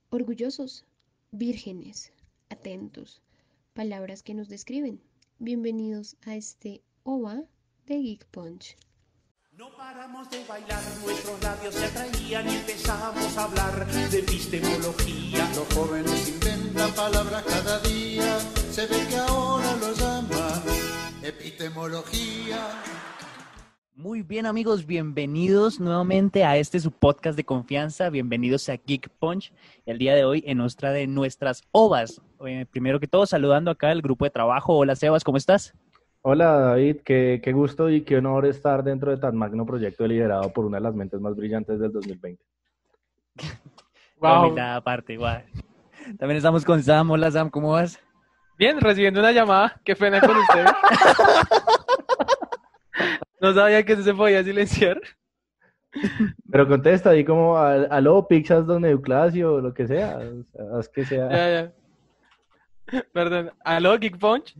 Orgullosos, vírgenes, atentos, palabras que nos describen. Bienvenidos a este OVA de Geek Punch. No paramos de bailar, nuestros labios se atraían y empezamos a hablar de epistemología. Los jóvenes inventan palabras cada día, se ve que ahora lo llaman epistemología. Muy bien, amigos, bienvenidos nuevamente a este su podcast de confianza, bienvenidos a Geek Punch, el día de hoy en otra de nuestras ovas. Primero que todo, saludando acá al grupo de trabajo. Hola Sebas, ¿cómo estás? Hola David, qué gusto y qué honor estar dentro de tan magno proyecto liderado por una de las mentes más brillantes del 2020. Wow. Humildad aparte, guau. También estamos con Sam. Hola Sam, ¿cómo vas? Bien, recibiendo una llamada, qué pena con usted. No sabía que eso se podía silenciar. Pero contesta ahí como, aló, Pixas Don Euclasio, o lo que sea, o sea, haz que sea. Ya. Perdón, ¿aló, Geek Punch?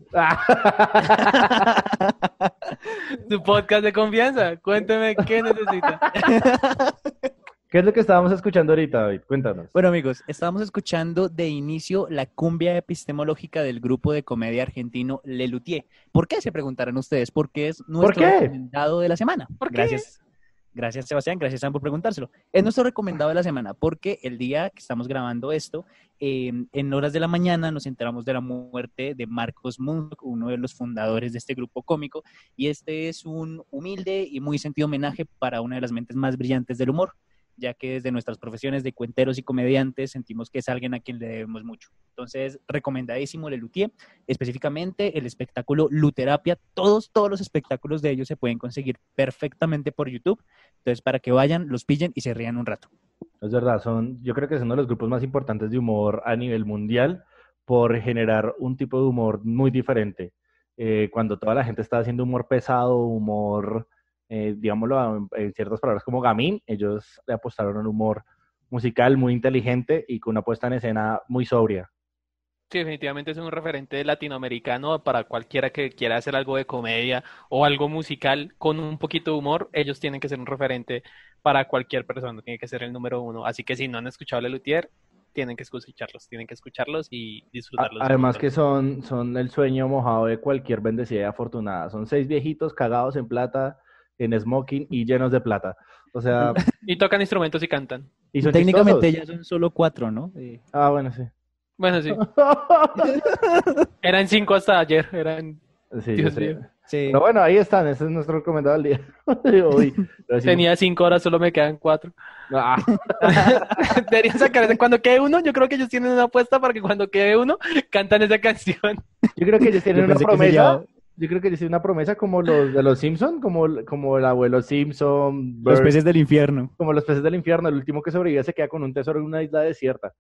Su podcast de confianza, cuénteme qué necesita. ¿Qué es lo que estábamos escuchando ahorita, David? Cuéntanos. Bueno, amigos, estábamos escuchando de inicio la cumbia epistemológica del grupo de comedia argentino Lelutier. ¿Por qué? Se preguntarán ustedes, porque es nuestro recomendado de la semana. ¿Por qué? Gracias, Sebastián. Gracias, Sam, por preguntárselo. Es nuestro recomendado de la semana porque el día que estamos grabando esto, en horas de la mañana nos enteramos de la muerte de Marcos Munch, uno de los fundadores de este grupo cómico, y este es un humilde y muy sentido homenaje para una de las mentes más brillantes del humor, ya que desde nuestras profesiones de cuenteros y comediantes sentimos que es alguien a quien le debemos mucho. Entonces, recomendadísimo Lelutier, específicamente el espectáculo Luterapia. Todos los espectáculos de ellos se pueden conseguir perfectamente por YouTube. Entonces, para que vayan, los pillen y se rían un rato. Es verdad, yo creo que es uno de los grupos más importantes de humor a nivel mundial por generar un tipo de humor muy diferente. Cuando toda la gente está haciendo humor pesado, humor... digámoslo en ciertas palabras como gamín, ellos le apostaron a un humor musical muy inteligente y con una puesta en escena muy sobria. Sí, definitivamente es un referente latinoamericano para cualquiera que quiera hacer algo de comedia o algo musical con un poquito de humor. Ellos tienen que ser un referente para cualquier persona, tiene que ser el número uno. Así que si no han escuchado Lelutier, tienen que escucharlos y disfrutarlos. Además que son el sueño mojado de cualquier bendecida y afortunada. Son 6 viejitos cagados en plata, en smoking y llenos de plata. O sea... Y tocan instrumentos y cantan. Y son técnicamente chistosos. ya son solo 4, ¿no? Ah, bueno, sí. Bueno, sí. Eran 5 hasta ayer. Sí, Dios mío. Sí. Pero bueno, ahí están. Ese es nuestro recomendado del día. Hoy, Tenía 5 horas, solo me quedan 4. Ah. Deberían sacar cuando quede uno. Yo creo que ellos tienen una apuesta para que cuando quede uno cantan esa canción. Yo creo que ellos tienen Yo una pensé que se promesa. llama- Yo creo que ellos tienen una promesa como los de los Simpson, como el abuelo Simpson, Los Bert, peces del infierno. como los peces del infierno. El último que sobrevive se queda con un tesoro en una isla desierta.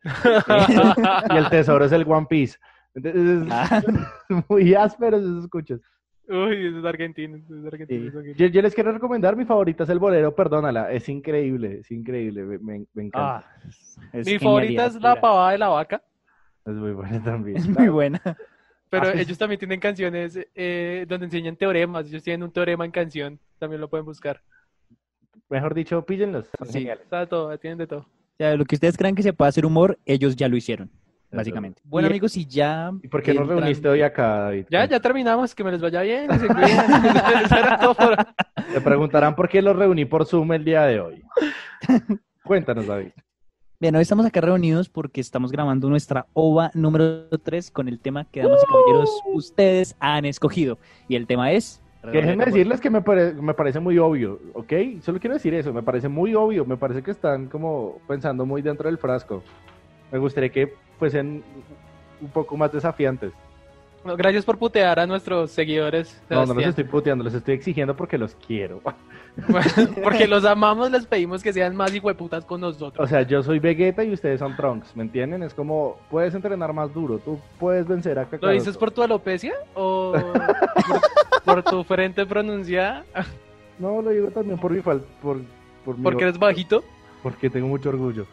Y el tesoro es el One Piece. Entonces, es muy áspero esos escuchos. Uy, eso es argentino. Sí. Yo les quiero recomendar, mi favorita es el bolero, perdónala. Es increíble, me encanta. Mi favorita es la pavada de la vaca. Es muy buena también. Es muy buena. Pero Ah, sí. ellos también tienen canciones donde enseñan teoremas. Ellos tienen un teorema en canción. También lo pueden buscar. Mejor dicho, píllenlos. Sí. Está todo, tienen de todo. O sea, lo que ustedes crean que se puede hacer humor, ellos ya lo hicieron, básicamente. Bueno, Y- amigos, y ya... ¿Y por qué nos entran- reuniste hoy acá, David? Ya terminamos. Que me les vaya bien. Que se cuiden. Eso era todo por- Te preguntarán por qué los reuní por Zoom el día de hoy. Cuéntanos, David. Bien, hoy estamos acá reunidos porque estamos grabando nuestra OVA número 3 con el tema que, damas y caballeros, ustedes han escogido. Y el tema es... Déjenme decirles que me parece muy obvio, ¿ok? Solo quiero decir eso, me parece muy obvio, me parece que están como pensando muy dentro del frasco. Me gustaría que fuesen un poco más desafiantes. Bueno, gracias por putear a nuestros seguidores. No los Sebastián. estoy puteando, los estoy exigiendo porque los quiero. Porque los amamos, les pedimos que sean más hijueputas con nosotros. O sea, yo soy Vegeta y ustedes son Trunks, ¿me entienden? Es como, puedes entrenar más duro, tú puedes vencer a ¿Lo Kakaroto. dices por tu alopecia? ¿O por tu frente pronunciada? No, lo digo también por mi falta, por mi- ¿Porque eres bajito? porque tengo mucho orgullo.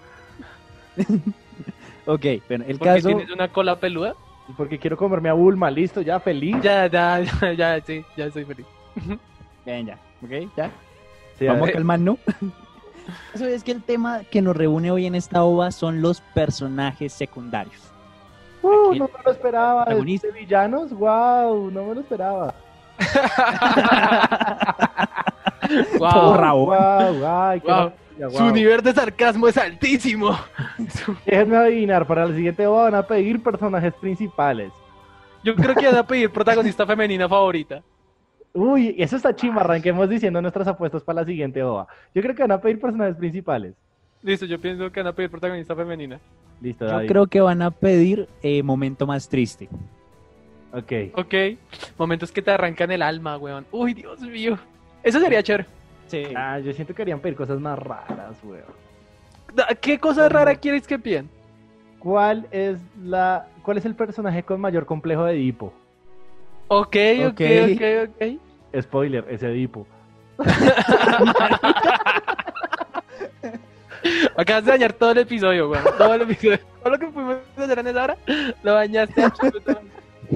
Ok, bueno, el ¿Porque caso... tienes una cola peluda? Y porque quiero comerme a Bulma, listo, ya feliz. Ya, sí, ya estoy feliz. Bien, ya, ok, ya. Sí, Vamos a a ver, calmarnos. Eso es que el tema que nos reúne hoy en esta ova son los personajes secundarios. Aquí No me lo esperaba. protagonista. ¿De villanos? ¡Wow! No me lo esperaba. Wow, Rabo. ¡Wow! ¡Ay, qué wow. maravilla, Su wow! nivel de sarcasmo es altísimo. Déjenme adivinar, para el siguiente ova van a pedir personajes principales. Yo creo que van a pedir protagonista femenina favorita. Uy, eso está chimba, arranquemos diciendo nuestras apuestas para la siguiente ova. Yo creo que van a pedir personajes principales. Listo, yo pienso que van a pedir protagonista femenina. Listo, Yo David. creo que van a pedir momento más triste. Ok. Ok, momentos que te arrancan el alma, weón. Uy, Dios mío. Eso sería chévere. Sí. Ah, yo siento que querían pedir cosas más raras, weón. ¿Qué cosa rara quieres que pidan? ¿Cuál es el personaje con mayor complejo de Edipo? Ok. Spoiler, es Edipo. Acabas de dañar todo el episodio, weón. Todo el episodio. Todo lo que fuimos a hacer en esa hora, lo dañaste absolutamente.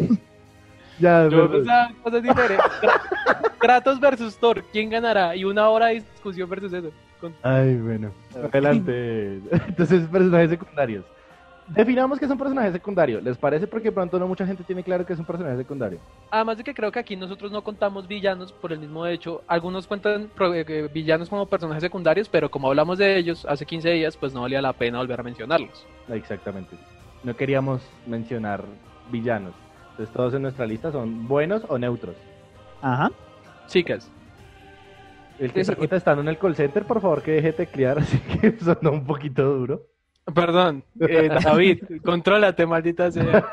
Ya, Yo perdón. pensaba cosas diferentes. Kratos versus Thor, ¿quién ganará? Y una hora de discusión versus eso. Ay, bueno. Adelante. Entonces, personajes secundarios. Definamos que es un personaje secundario. ¿Les parece? Porque de pronto no mucha gente tiene claro que es un personaje secundario. Además de que creo que aquí nosotros no contamos villanos por el mismo hecho. Algunos cuentan villanos como personajes secundarios, pero como hablamos de ellos hace 15 días, pues no valía la pena volver a mencionarlos. Exactamente. No queríamos mencionar villanos. Entonces, todos en nuestra lista son buenos o neutros. Ajá. Chicas, El que Eso- está contestando en el call center, por favor, que deje teclear, así que sonó un poquito duro. perdón, David, contrólate, maldita sea.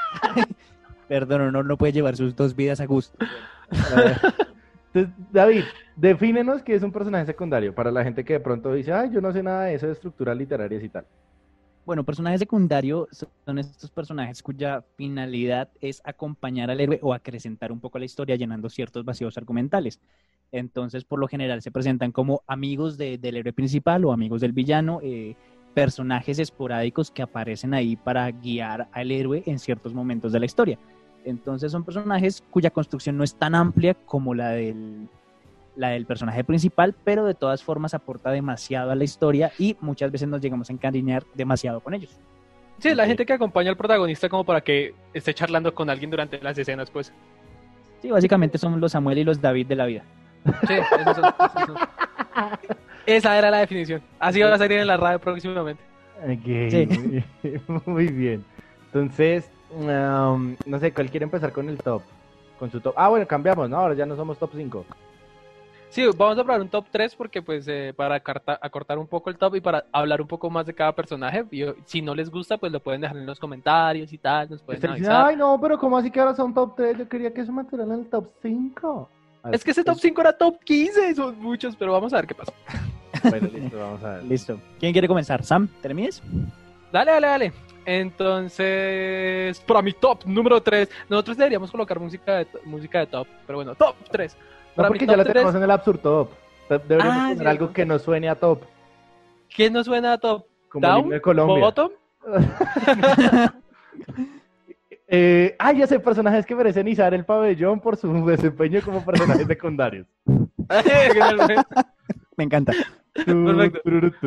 Perdón, no puede llevar sus dos vidas a gusto. Entonces, David, defínenos qué es un personaje secundario para la gente que de pronto dice, ay, yo no sé nada de eso de estructuras literarias y tal. Bueno, personaje secundario son estos personajes cuya finalidad es acompañar al héroe o acrecentar un poco la historia llenando ciertos vacíos argumentales. Entonces, por lo general, se presentan como amigos del héroe principal o amigos del villano, personajes esporádicos que aparecen ahí para guiar al héroe en ciertos momentos de la historia. Entonces, son personajes cuya construcción no es tan amplia como la del personaje principal, pero de todas formas aporta demasiado a la historia y muchas veces nos llegamos a encariñar demasiado con ellos. Sí, la Ok. gente que acompaña al protagonista como para que esté charlando con alguien durante las escenas, pues. Sí, básicamente son los Samuel y los David de la vida. Sí, esos son. Esa era la definición. Así va a salir en la radio próximamente. Ok, Sí. muy bien. Entonces, no sé, ¿cuál quiere empezar con el top? Con su top. Ah, bueno, cambiamos, ¿no? Ahora ya no somos top 5. Sí, vamos a probar un top 3 porque pues para acortar un poco el top y para hablar un poco más de cada personaje. Y, si no les gusta, pues lo pueden dejar en los comentarios y tal, nos pueden avisar. Ay, no, pero ¿cómo así que ahora son top 3? Yo quería que eso me en el top 5. Es que ese top 5 era top 15, son muchos, pero vamos a ver qué pasa. Bueno, listo, vamos a ver. Listo. ¿Quién quiere comenzar? ¿Sam? ¿Termines? Dale. Entonces, para mi top número 3, nosotros deberíamos colocar música de top, pero bueno, top 3. No, Para porque mi ya top lo tenemos 3, en el Absurd Top. Deberíamos poner cierto. algo que no suene a top. ¿quién nos suena a top? Como el himno de Colombia. ¿Bottom? Ya sé, personajes que merecen izar el pabellón por su desempeño como personajes secundarios. Me encanta. Perfecto.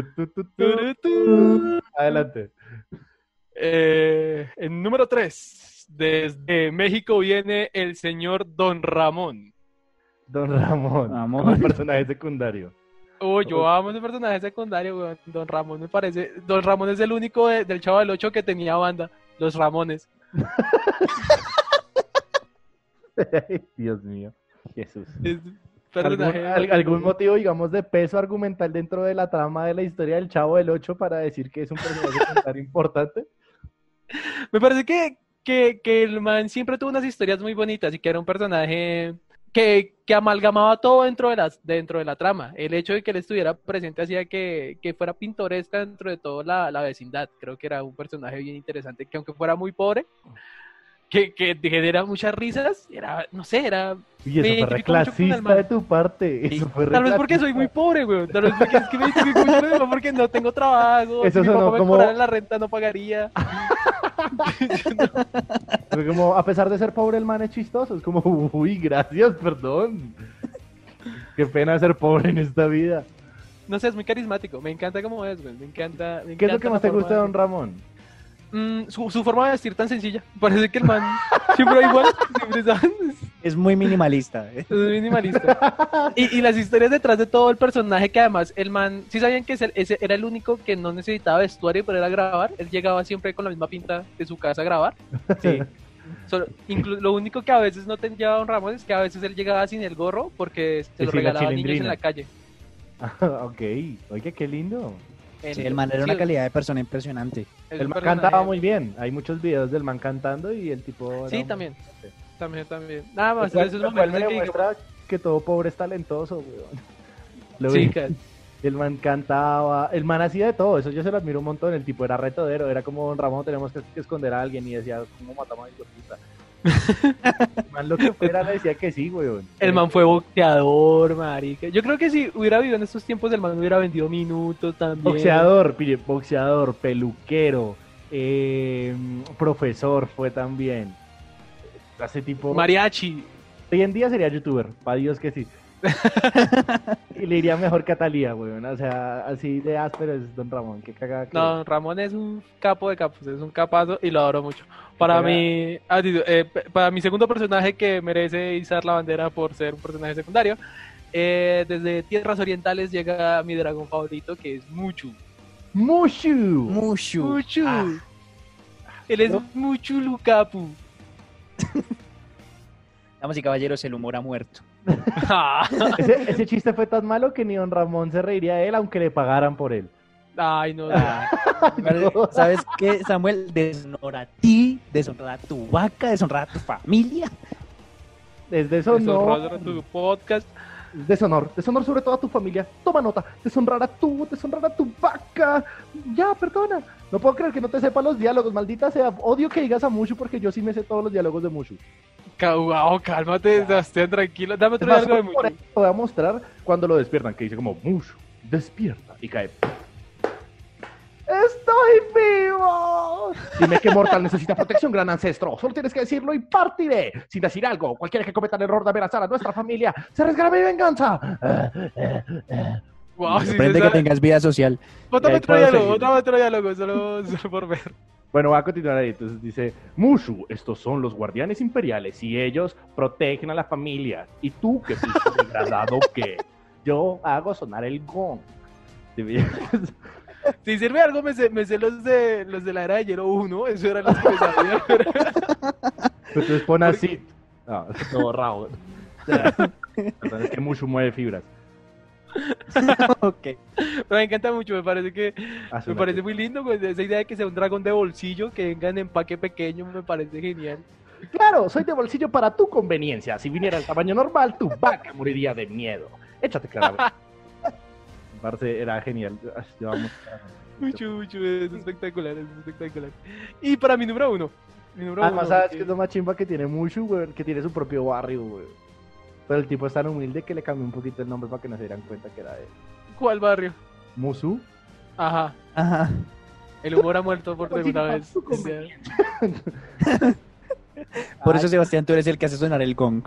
Adelante. En número 3, desde México viene el señor Don Ramón. Don Ramón, Ramón. como personaje secundario. Oh, yo amo ese personaje secundario, weón. Don Ramón me parece. Don Ramón es el único del Chavo del 8 que tenía banda. Los Ramones. Ay, Dios mío, Jesús. Es ¿Algún, personaje. algún motivo, digamos, de peso argumental dentro de la trama de la historia del Chavo del 8 para decir que es un personaje secundario importante? Me parece que el man siempre tuvo unas historias muy bonitas y que era un personaje que amalgamaba todo dentro de la trama. El hecho de que él estuviera presente hacía que fuera pintoresca dentro de toda la vecindad. Creo que era un personaje bien interesante, que aunque fuera muy pobre, que genera muchas risas, era, no sé, era... Y eso Me fue identifico mucho con el reclasista man. de tu parte. Eso fue Tal vez porque soy muy reclasista. pobre, güey. Tal vez porque es que me identifico mucho con eso, porque no tengo trabajo. Eso si mi sonó papá me como- cobrara la renta, no pagaría. Fue como, a pesar de ser pobre, el man es chistoso. Es como, uy, gracias, perdón. Qué pena ser pobre en esta vida. No sé, es muy carismático. Me encanta cómo es, güey. Me encanta. ¿Qué es lo que más te gusta de Don Ramón? Su forma de vestir tan sencilla. Parece que el man siempre igual. Siempre, ¿sabes? Es muy minimalista. Es minimalista. Y las historias detrás de todo el personaje, que además el man, ¿sí sabían que ese era el único que no necesitaba vestuario para ir a grabar? Él llegaba siempre con la misma pinta de su casa a grabar. Sí. Lo único que a veces no te llevaba Don Ramón es que a veces él llegaba sin el gorro porque se lo sin la regalaba a niños en chilindrina. la calle. Ok, oye, qué lindo. Sí, el man era una calidad de persona impresionante. El man cantaba muy bien. Hay muchos videos del man cantando y el tipo... Sí, también. También. Nada más, Lo esos cual momentos me en que digo, demuestra que todo pobre es talentoso, weón. Lo sí, vi. que- El man cantaba, el man hacía de todo, eso yo se lo admiro un montón. El tipo era retodero, era como Don Ramón, tenemos que esconder a alguien y decía, ¿cómo matamos a mi puta? El man lo que fuera le decía que sí, weón. el man fue boxeador, marica. Yo creo que si hubiera vivido en estos tiempos, el man hubiera vendido minutos también. Boxeador, pille, boxeador, peluquero, profesor fue también. Ese tipo... Mariachi. Hoy en día sería youtuber, para Dios que sí. Y le iría mejor que a Thalía, weón. O sea, así de áspero es Don Ramón, qué cagada que... No, Ramón es un capo de capos, es un capazo y lo adoro mucho. Para Era- mí, para mi segundo personaje que merece izar la bandera por ser un personaje secundario, desde Tierras Orientales llega mi dragón favorito, que es Muchu. Mushu. Mushu. Muchu. Ah. Él es ¿No? Muchu Lucapu. Damas y caballeros, el humor ha muerto. Ese chiste fue tan malo que ni Don Ramón se reiría de él, aunque le pagaran por él. Ay, no. ¿Sabes qué, Samuel? Deshonra a ti, deshonra a tu vaca, deshonra a tu familia. Es deshonor. Deshonrar tu podcast. Deshonor sobre todo a tu familia. Toma nota. Deshonrar a tu vaca. Ya, perdona. No puedo creer que no te sepa los diálogos, maldita sea. Odio que digas a Mushu porque yo sí me sé todos los diálogos de Mushu. Wow, cálmate, Sebastián, tranquilo. Dame Es otro más, diálogo de por Muchu. eso te voy a mostrar cuando lo despiertan, que dice como Mushu, despierta y cae. ¡Estoy vivo! Dime que Mortal necesita protección, gran ancestro. Solo tienes que decirlo y partiré. Sin decir algo, cualquiera que cometa el error de amenazar a nuestra familia se arriesgará a mi venganza. Wow, sí, Sorprende que tengas vida social. Bótame ahí otro puedo diálogo, seguir. bótame otro diálogo, solo por ver. Bueno, va a continuar ahí. Entonces dice, Mushu, estos son los guardianes imperiales y ellos protegen a la familia. ¿Y tú qué piensas degradado que? Yo hago sonar el gong. Si sirve de algo, me sé los de la era de Hielo 1, eso eran los que me sabían. Entonces pon así. No, es todo raro. Perdón, es que Mushu mueve fibras. Ok. Pero me encanta mucho, me parece que Hace me una parece cosa. muy lindo, pues, esa idea de que sea un dragón de bolsillo, que venga en empaque pequeño, me parece genial. Claro, soy de bolsillo para tu conveniencia. Si viniera el tamaño normal, tu vaca moriría de miedo. Échate claramente. Parce, era genial. Ay, llevamos- Mucho, es espectacular, es espectacular. Y para mi número uno. Además, ¿sabes qué es lo más chimba que tiene Mushu, güey? Que tiene su propio barrio, güey. Pero el tipo es tan humilde que le cambió un poquito el nombre para que no se dieran cuenta que era de ¿Cuál barrio? Musu. Ajá, Ajá. el humor ha muerto por Oye, segunda para vez. tu conveniencia. Por eso, Sebastián, tú eres el que hace sonar el gong.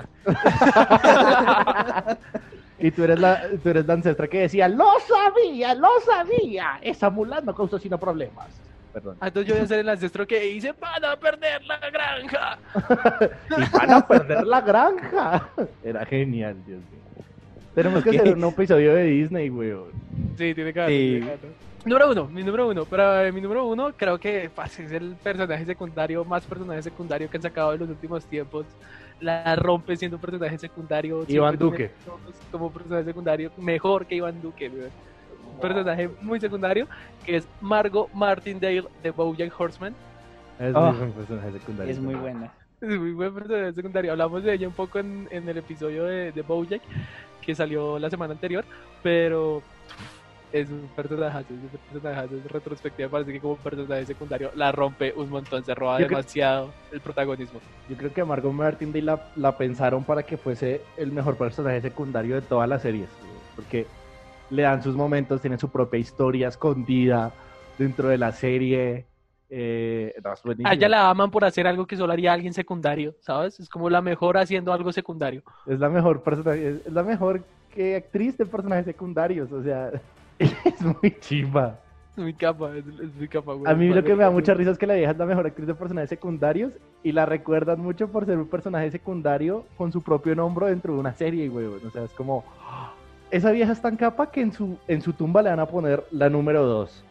Y tú eres la ancestra que decía, ¡lo sabía! Esa mulá no causó sino problemas. Perdón. Ah, entonces yo voy a ser el ancestro que dice, van a perder la granja. Y van a perder la granja. Era genial, Dios mío. Tenemos que Ok. hacer un episodio de Disney, weón. Sí, tiene que haber. Sí. tiene que haber. Número uno, mi número uno. Pero mi número uno creo que pues, es el personaje secundario, más personaje secundario que han sacado en los últimos tiempos. La rompe siendo un personaje secundario. Iván siempre Duque. como personaje secundario, mejor que Iván Duque, weón. Un personaje muy secundario que es Margot Martindale de BoJack Horseman. Es Oh. muy buen personaje secundario. Es muy buena. Es muy buen personaje secundario. Hablamos de ella un poco en el episodio de BoJack que salió la semana anterior, pero es un personaje, es retrospectiva, parece que como personaje secundario la rompe un montón, se roba Yo creo- demasiado el protagonismo. Yo creo que a Margot Martindale la pensaron para que fuese el mejor personaje secundario de todas las series. Güey, porque le dan sus momentos, tiene su propia historia escondida dentro de la serie. No, es buenísimo. A ella la aman por hacer algo que solo haría alguien secundario, ¿sabes? Es como la mejor haciendo algo secundario. Es la mejor personaje, es la mejor que actriz de personajes secundarios. O sea, Es muy chimba. Muy capa, es muy capa, güey. A mí lo que me da mucha risa es que la vieja es la mejor actriz de personajes secundarios y la recuerdan mucho por ser un personaje secundario con su propio nombre dentro de una serie, güey. O sea, es como... Esa vieja es tan capa que en su tumba le van a poner la número 2.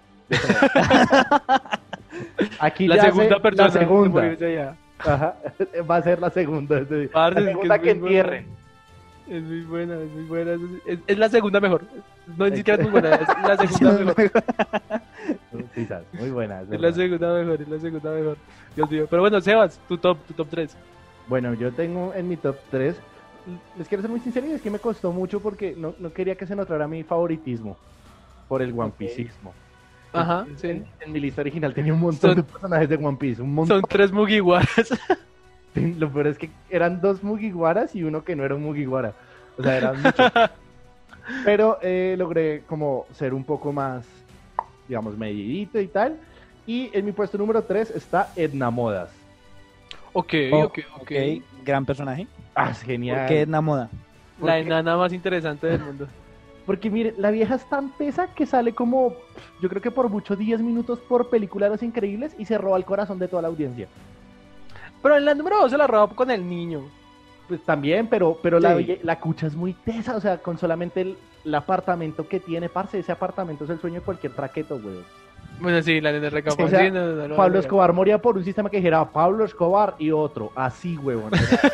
Aquí La ya segunda hace persona. la segunda. de morirse ya. Ajá, va a ser la segunda. Parce, La es que segunda es que muy buena. entierren. Es muy buena, es muy buena. Es la segunda mejor. No, ni siquiera es muy buena, es la segunda mejor. Sí, sabes, muy buena. Es la segunda mejor, es la segunda mejor. Dios mío. Pero bueno, Sebas, tu top 3. Bueno, yo tengo en mi top 3. Les quiero ser muy sincero y es que me costó mucho porque no quería que se notara mi favoritismo por el One Pieceismo. Ajá, sí. En mi lista original tenía un montón Son- de personajes de One Piece, un montón. Son 3 Mugiwaras. Lo peor es que eran 2 Mugiwaras y uno que no era un Mugiwara. O sea, eran muchos. Pero logré como ser un poco más, digamos, medidito y tal. Y en mi puesto número 3 está Edna Modas. Ok. Gran personaje. Ah, es genial. ¿Por qué Edna Moda? La enana más interesante del mundo. Porque mire, la vieja es tan pesa que sale como, yo creo que por mucho 10 minutos por película de Los Increíbles y se roba el corazón de toda la audiencia. Pero en la número 2 se la roba con el niño. Pues también, pero Sí. la cucha es muy tesa, o sea, con solamente el apartamento que tiene, parce, ese apartamento es el sueño de cualquier traqueto, güey. Bueno, sí, la nena recapaz. O sea, Sí, no, Pablo Escobar moría por un sistema que dijera Pablo Escobar y otro, así, huevón.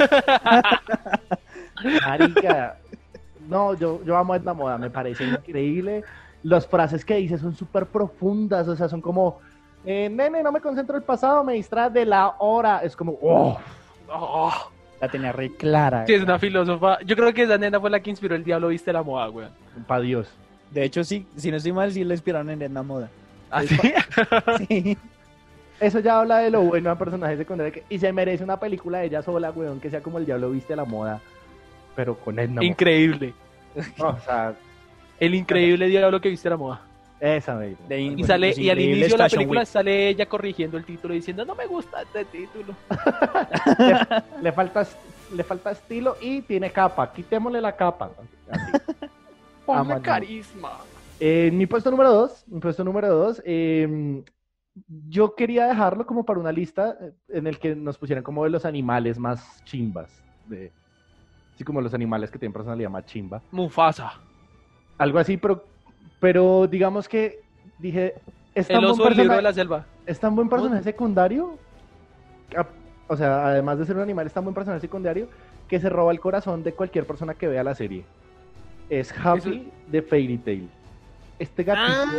Marica, no, yo amo a Edna Moda, me parece increíble. Las frases que dice son súper profundas, o sea, son como, nene, no me concentro en el pasado, me distrae de la hora. Es como, oh, Oh, La tenía re clara. sí, es una filósofa. Yo creo que esa nena fue la que inspiró el Diablo Viste la Moda, güey. pa' Dios. De hecho, sí, si no estoy mal, sí la inspiraron en Edna Moda. ¿Así? Sí. Eso ya habla de lo bueno a personaje secundario y se merece una película de ella sola, weón, que sea como el Diablo Viste a la Moda, pero con Edna Moda. Increíble. No, o sea, El increíble Diablo que Viste la Moda. esa, baby. Y sale, y al inicio de la película sale ella corrigiendo el título diciendo, no me gusta este título. Le falta estilo y tiene capa. Quitémosle la capa. Así. Ponle Amo, carisma. Mi puesto número 2, yo quería dejarlo como para una lista en el que nos pusieran como de los animales más chimbas. Así como los animales que tienen personalidad más chimba. Mufasa. Algo así, pero digamos que dije, El oso del libro de la selva. es tan buen personaje secundario, o sea, además de ser un animal, es tan buen personaje secundario que se roba el corazón de cualquier persona que vea la serie. Es Happy de Fairy Tail. Este gatito...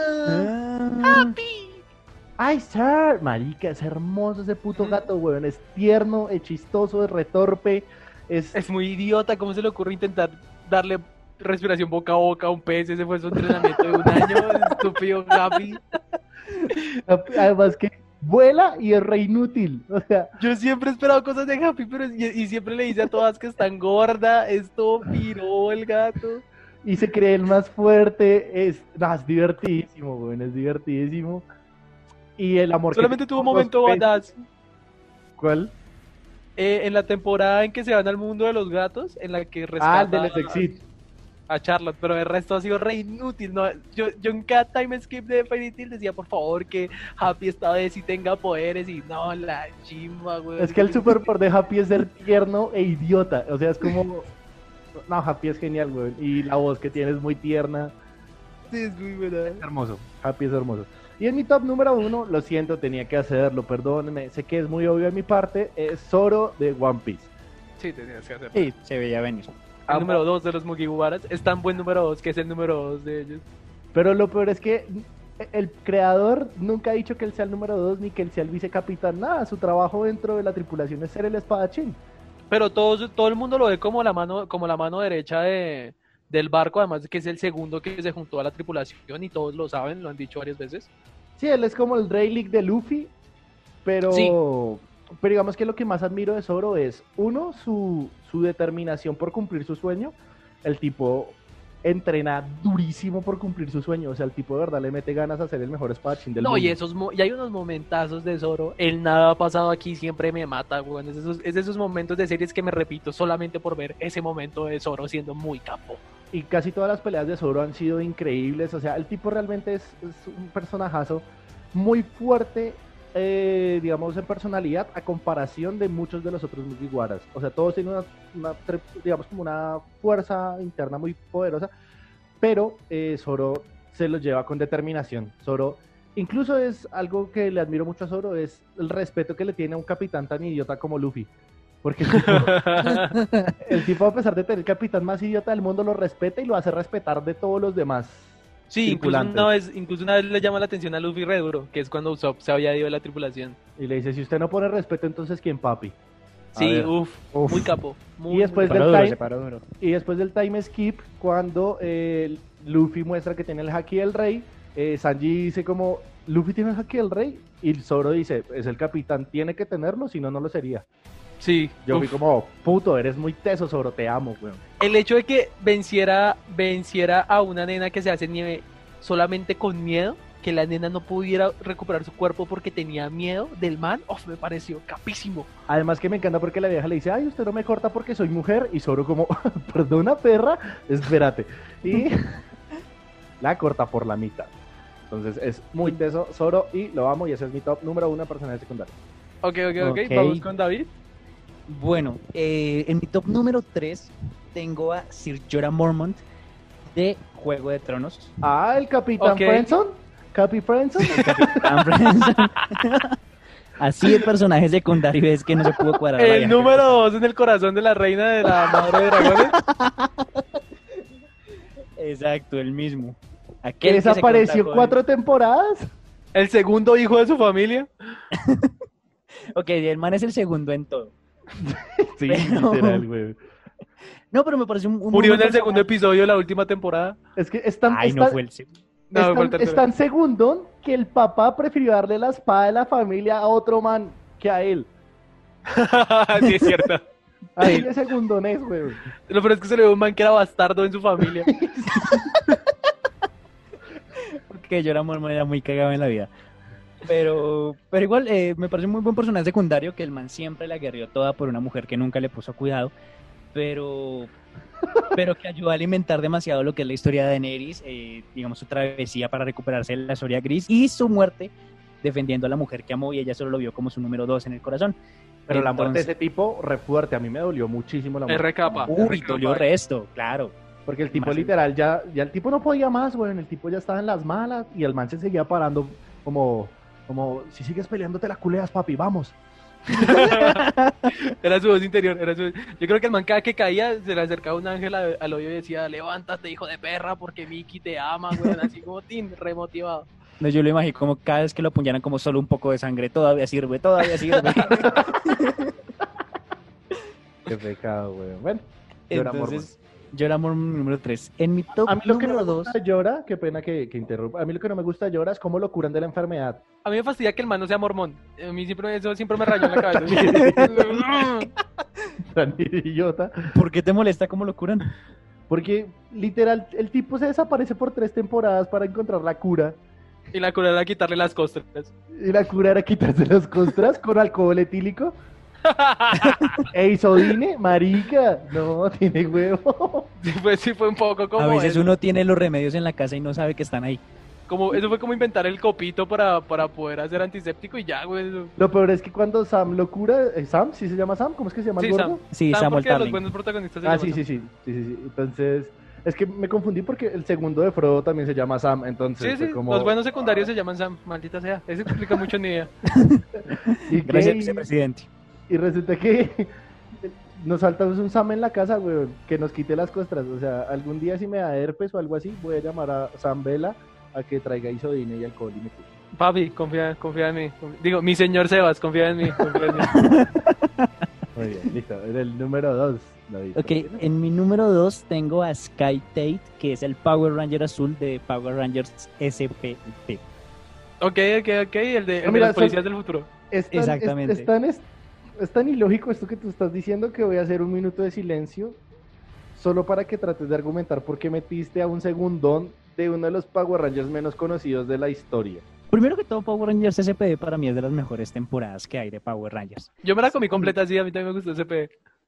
¡Ay, sir! Marica, es hermoso ese puto gato, weón. Es tierno, es chistoso, es retorpe. Es muy idiota, ¿cómo se le ocurre intentar darle respiración boca a boca a un pez? Ese fue su entrenamiento de un año, estúpido Gaby. Además que vuela y es re inútil. O sea, Yo siempre he esperado cosas de Happy, pero y siempre le dice a todas que están gorda, es todo piro el gato. y se cree el más fuerte. Es divertidísimo, weón. Es divertidísimo. Y el amor Solamente que tuvo un tiene por momento los peces. badass. ¿Cuál? En la temporada en que se van al mundo de los gatos, en la que Ah, rescata el del Exit. a Charlotte, pero el resto ha sido re inútil. ¿No? Yo en cada time skip de Fairy Tail decía, por favor, que Happy esta vez sí tenga poderes, y no, la chimba, güey. Es que el superpoder de Happy es ser tierno e idiota. O sea, es como... No, Happy es genial, güey. Y la voz que tiene es muy tierna. Sí, es muy buena. Es hermoso. Happy es hermoso. Y en mi top número 1, lo siento, tenía que hacerlo, perdónenme. Sé que es muy obvio de mi parte. Es Zoro de One Piece. Sí, tenías que hacerlo. Sí, se veía venir. El número 2 de los Mugiwaras es tan buen número 2 que es el número 2 de ellos. Pero lo peor es que el creador nunca ha dicho que él sea el número 2 ni que él sea el vicecapitán. Nada, su trabajo dentro de la tripulación es ser el espadachín. Pero todo el mundo lo ve como la mano derecha del barco, además de que es el segundo que se juntó a la tripulación y todos lo saben, lo han dicho varias veces. Sí, él es como el Rayleigh de Luffy, pero, Sí. pero digamos que lo que más admiro de Zoro es, uno, su determinación por cumplir su sueño. El tipo entrena durísimo por cumplir su sueño, o sea, el tipo de verdad le mete ganas a ser el mejor espadachín del No, mundo. y hay unos momentazos de Zoro, el nada ha pasado aquí siempre me mata, weón. Es de esos momentos de series que me repito solamente por ver ese momento de Zoro siendo muy capo. y casi todas las peleas de Zoro han sido increíbles. O sea, el tipo realmente es un personajazo muy fuerte, digamos, en personalidad, a comparación de muchos de los otros Mugiwaras. O sea, todos tienen digamos, como una fuerza interna muy poderosa, pero Zoro se los lleva con determinación. Zoro, incluso es algo que le admiro mucho a Zoro, es el respeto que le tiene a un capitán tan idiota como Luffy. Porque el tipo, a pesar de tener el capitán más idiota del mundo, lo respeta y lo hace respetar de todos los demás. Sí, incluso una vez le llama la atención a Luffy re duro, que es cuando Usopp se había ido de la tripulación. Y le dice, si usted no pone respeto, entonces ¿quién, papi? Sí, muy capo. Y después del time skip, cuando Luffy muestra que tiene el haki del rey, Sanji dice como, Luffy tiene el haki del rey, y Zoro dice, es el capitán, tiene que tenerlo, si no, no lo sería. Sí. Yo vi como, puto, eres muy teso, Zoro, te amo, weón. El hecho de que venciera a una nena que se hace nieve solamente con miedo, que la nena no pudiera recuperar su cuerpo porque tenía miedo del man, me pareció capísimo. Además que me encanta porque la vieja le dice, ay, usted no me corta porque soy mujer, y Zoro como, perdona, perra, espérate. Y la corta por la mitad. Entonces es muy teso Zoro y lo amo, y ese es mi top número 1 de personaje secundario. Ok, vamos con David. Bueno, en mi top número 3 tengo a Sir Jorah Mormont de Juego de Tronos. Ah, el Capitán Friendson. Capi Friendson. El Capitán Friendson. Así el personaje secundario es que no se pudo cuadrar. El número 2 en el corazón de la reina de la madre de dragones. Exacto, el mismo. ¿Que desapareció 4 temporadas? El segundo hijo de su familia. Ok, el man es el segundo en todo. Sí, literal, güey. No, pero me pareció un murió en el segundo episodio de la última temporada. Es que no fue el segundo. Es tan segundo que el papá prefirió darle la espada de la familia a otro man que a él. Sí, es cierto. Así de segundonés, güey. Lo peor es que se le dio un man que era bastardo en su familia. Porque Jorah Mormont era muy cagado en la vida. Pero igual me parece un muy buen personaje secundario, que el man siempre la guerrió toda por una mujer que nunca le puso cuidado, pero que ayudó a alimentar demasiado lo que es la historia de Daenerys, digamos, su travesía para recuperarse de la Soria Gris y su muerte defendiendo a la mujer que amó, y ella solo lo vio como su número 2 en el corazón. Pero la muerte de ese tipo, re fuerte, a mí me dolió muchísimo la muerte. Es recapa. Dolió resto, claro. Porque el tipo literal, ya el tipo no podía más, güey, el tipo ya estaba en las malas, y el man se seguía parando como si sigues peleando te la culeas, papi, vamos. Era su voz interior, yo creo que el man cada que caía se le acercaba un ángel al oído y decía, levántate, hijo de perra, porque Mickey te ama, güey, así como remotivado. No, yo lo imagino como cada vez que lo apuñalan como solo un poco de sangre, todavía sirve. Qué pecado, güey. Bueno, entonces Jorah Mormont número 3. En mi top a mí lo que no me número gusta de Jorah, qué pena que interrumpa, a mí lo que no me gusta de Jorah es cómo lo curan de la enfermedad. A mí me fastidia que el man no sea mormón. A mí eso siempre me rayó en la cabeza. Tan idiota. ¿Por qué te molesta cómo lo curan? Porque literal el tipo se desaparece por 3 temporadas para encontrar la cura. Y la cura era quitarle las costras. Y la cura era quitarse las costras con alcohol etílico. Isodine, marica, no, tiene huevo. Sí fue un poco como a veces eso. Uno tiene los remedios en la casa y no sabe que están ahí. Eso fue como inventar el copito para poder hacer antiséptico y ya, güey. Lo peor es que cuando Sam lo cura, ¿Sam? ¿Sí se llama Sam? ¿Cómo es que se llama el gordo? Sam. Sí, Sam el porque los buenos protagonistas se llaman sí. Entonces, es que me confundí porque el segundo de Frodo también se llama Sam, entonces sí, como... los buenos secundarios se llaman Sam, maldita sea. Eso explica mucho en mi idea. Gracias, vicepresidente. Y resulta que nos saltamos un Sam en la casa, güey, que nos quite las costras. O sea, algún día si me da herpes o algo así, voy a llamar a Sam Vela a que traiga isodine y alcohol y me cure. Papi, confía en mí. Digo, mi señor Sebas, confía en mí. Muy bien, listo. En el número 2, David. Ok, en mi número 2 tengo a Sky Tate, que es el Power Ranger azul de Power Rangers SPT. Ok, el de los policías del futuro. Exactamente. Es tan ilógico esto que tú estás diciendo que voy a hacer un minuto de silencio solo para que trates de argumentar por qué metiste a un segundón de uno de los Power Rangers menos conocidos de la historia. Primero que todo, Power Rangers SPD para mí es de las mejores temporadas que hay de Power Rangers. Yo me la comí completa, sí, a mí también me gustó SP.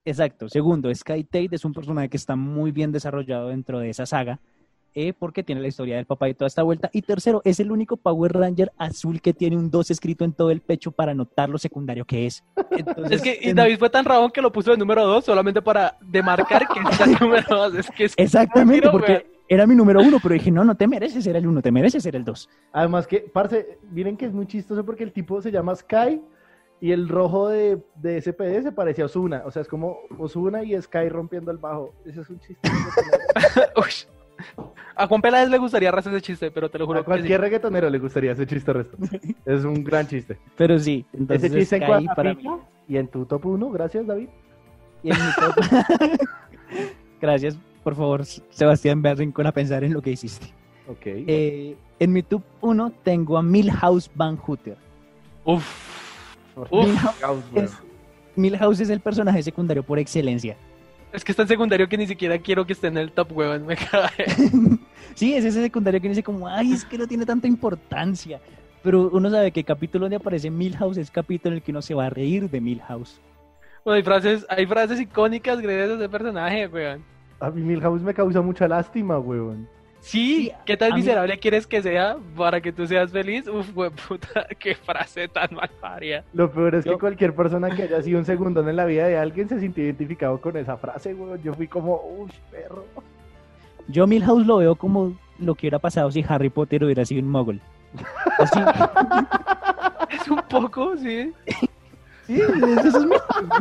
Exacto. Segundo, Sky Tate es un personaje que está muy bien desarrollado dentro de esa saga, porque tiene la historia del papá y toda esta vuelta. Y tercero, es el único Power Ranger azul que tiene un 2 escrito en todo el pecho para notar lo secundario que es. Entonces, Es que y David fue tan rabón que lo puso de número 2 solamente para demarcar que es el número 2. Es que es exactamente, tiro, porque weón. era mi número 1, pero dije, no te mereces ser el 1, te mereces ser el 2. Además que, parce, miren que es muy chistoso porque el tipo se llama Sky y el rojo de SPD se parece a Ozuna. O sea, es como Ozuna y Sky rompiendo el bajo. Ese es un chiste. Uy. A Juan Peláez le gustaría hacer ese chiste, pero te lo juro A que cualquier reggaetonero le gustaría ese chiste resto. Es un gran chiste. Pero sí, entonces Ese chiste en Sky para mí. cuadra y en tu top 1, gracias David. Y en mi top... Gracias, por favor, Sebastián, ve a Rincón a pensar en lo que hiciste. Ok. En mi top 1 tengo a Milhouse Van Hooter. Uf. Milhouse es el personaje secundario por excelencia. Es que está en secundario que ni siquiera quiero que esté en el top, huevón. Me cae. Sí, es ese secundario que dice como, ay, es que no tiene tanta importancia. Pero uno sabe que el capítulo donde aparece Milhouse es capítulo en el que uno se va a reír de Milhouse. Bueno, hay frases icónicas gracias a ese personaje, weón. A mí Milhouse me causa mucha lástima, weón. Sí, ¿qué a tan mí- miserable quieres que sea para que tú seas feliz? Uf, weón, puta, qué frase tan malparia. Lo peor es que Yo- cualquier persona que haya sido un segundón en la vida de alguien se sintió identificado con esa frase, weón. Yo fui como, uff, perro. Yo Milhouse lo veo como lo que hubiera pasado si Harry Potter hubiera sido un mogul. Así, Es un poco, sí. sí, eso es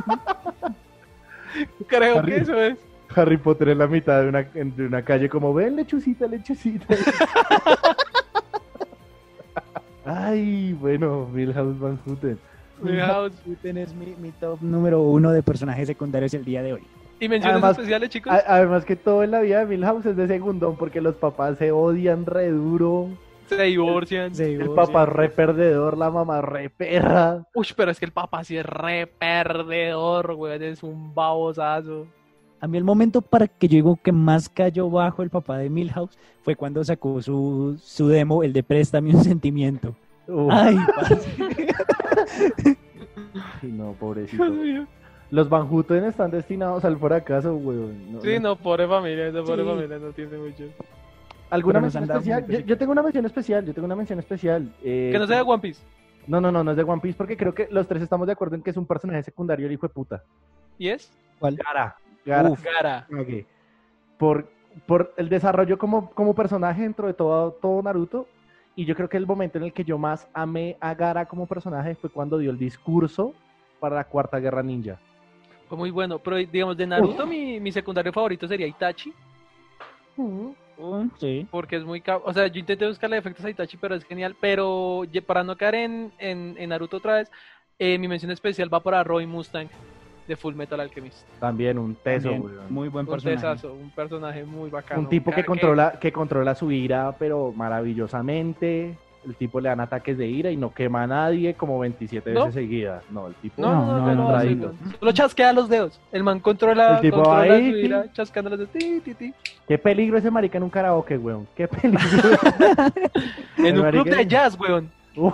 Creo Harry. que eso es. Harry Potter en la mitad de una calle como, ven, lechucita, lechucita. Ay, bueno, Milhouse Van Houten. Milhouse. Es mi top número 1 de personajes secundarios el día de hoy. Y menciones Además- especiales, chicos. Además que todo en la vida de Milhouse es de segundón porque los papás se odian re duro. Se divorcian. El papá re perdedor, la mamá re perra. Uy, pero es que el papá sí es re perdedor, weón. Es un babosazo. A mí el momento para que yo digo que más cayó bajo el papá de Milhouse fue cuando sacó su demo, el de Préstame un sentimiento. Uf, Ay, parce. no, pobrecito. Dios mío. Los Van Houten están destinados al fracaso, weón. Sí, no, pobre familia, esa pobre Sí. familia no tiene mucho. ¿Alguna Pero nos mención han dado especial? muy Yo tengo una mención especial. Que no sea de One Piece. No es de One Piece porque creo que los tres estamos de acuerdo en que es un personaje secundario, el hijo de puta. ¿Y es? ¿Cuál? Gara. Uf. Gara. Kage. Por el desarrollo como personaje dentro de todo Naruto. Y yo creo que el momento en el que yo más amé a Gara como personaje fue cuando dio el discurso para la Cuarta Guerra Ninja. Fue muy bueno. Pero digamos, de Naruto, mi secundario favorito sería Itachi. Sí. Porque es muy... O sea, yo intenté buscarle efectos a Itachi, pero es genial. Pero para no caer en Naruto otra vez, mi mención especial va para Roy Mustang de Full Metal Alchemist. También un teso, También, weón. muy buen Un personaje. tesazo, un personaje muy bacano. Un tipo que controla su ira, pero maravillosamente. El tipo le dan ataques de ira y no quema a nadie como 27 ¿No? veces seguidas. No, el tipo No lo hace, entradito. weón. Solo chasquea los dedos. El man controla El tipo controla ahí, su ira, chascando los dedos. Ti, ti, ti. Qué peligro ese marica en un karaoke, weón. Qué peligro. En un club marica- de jazz, weón. Uy.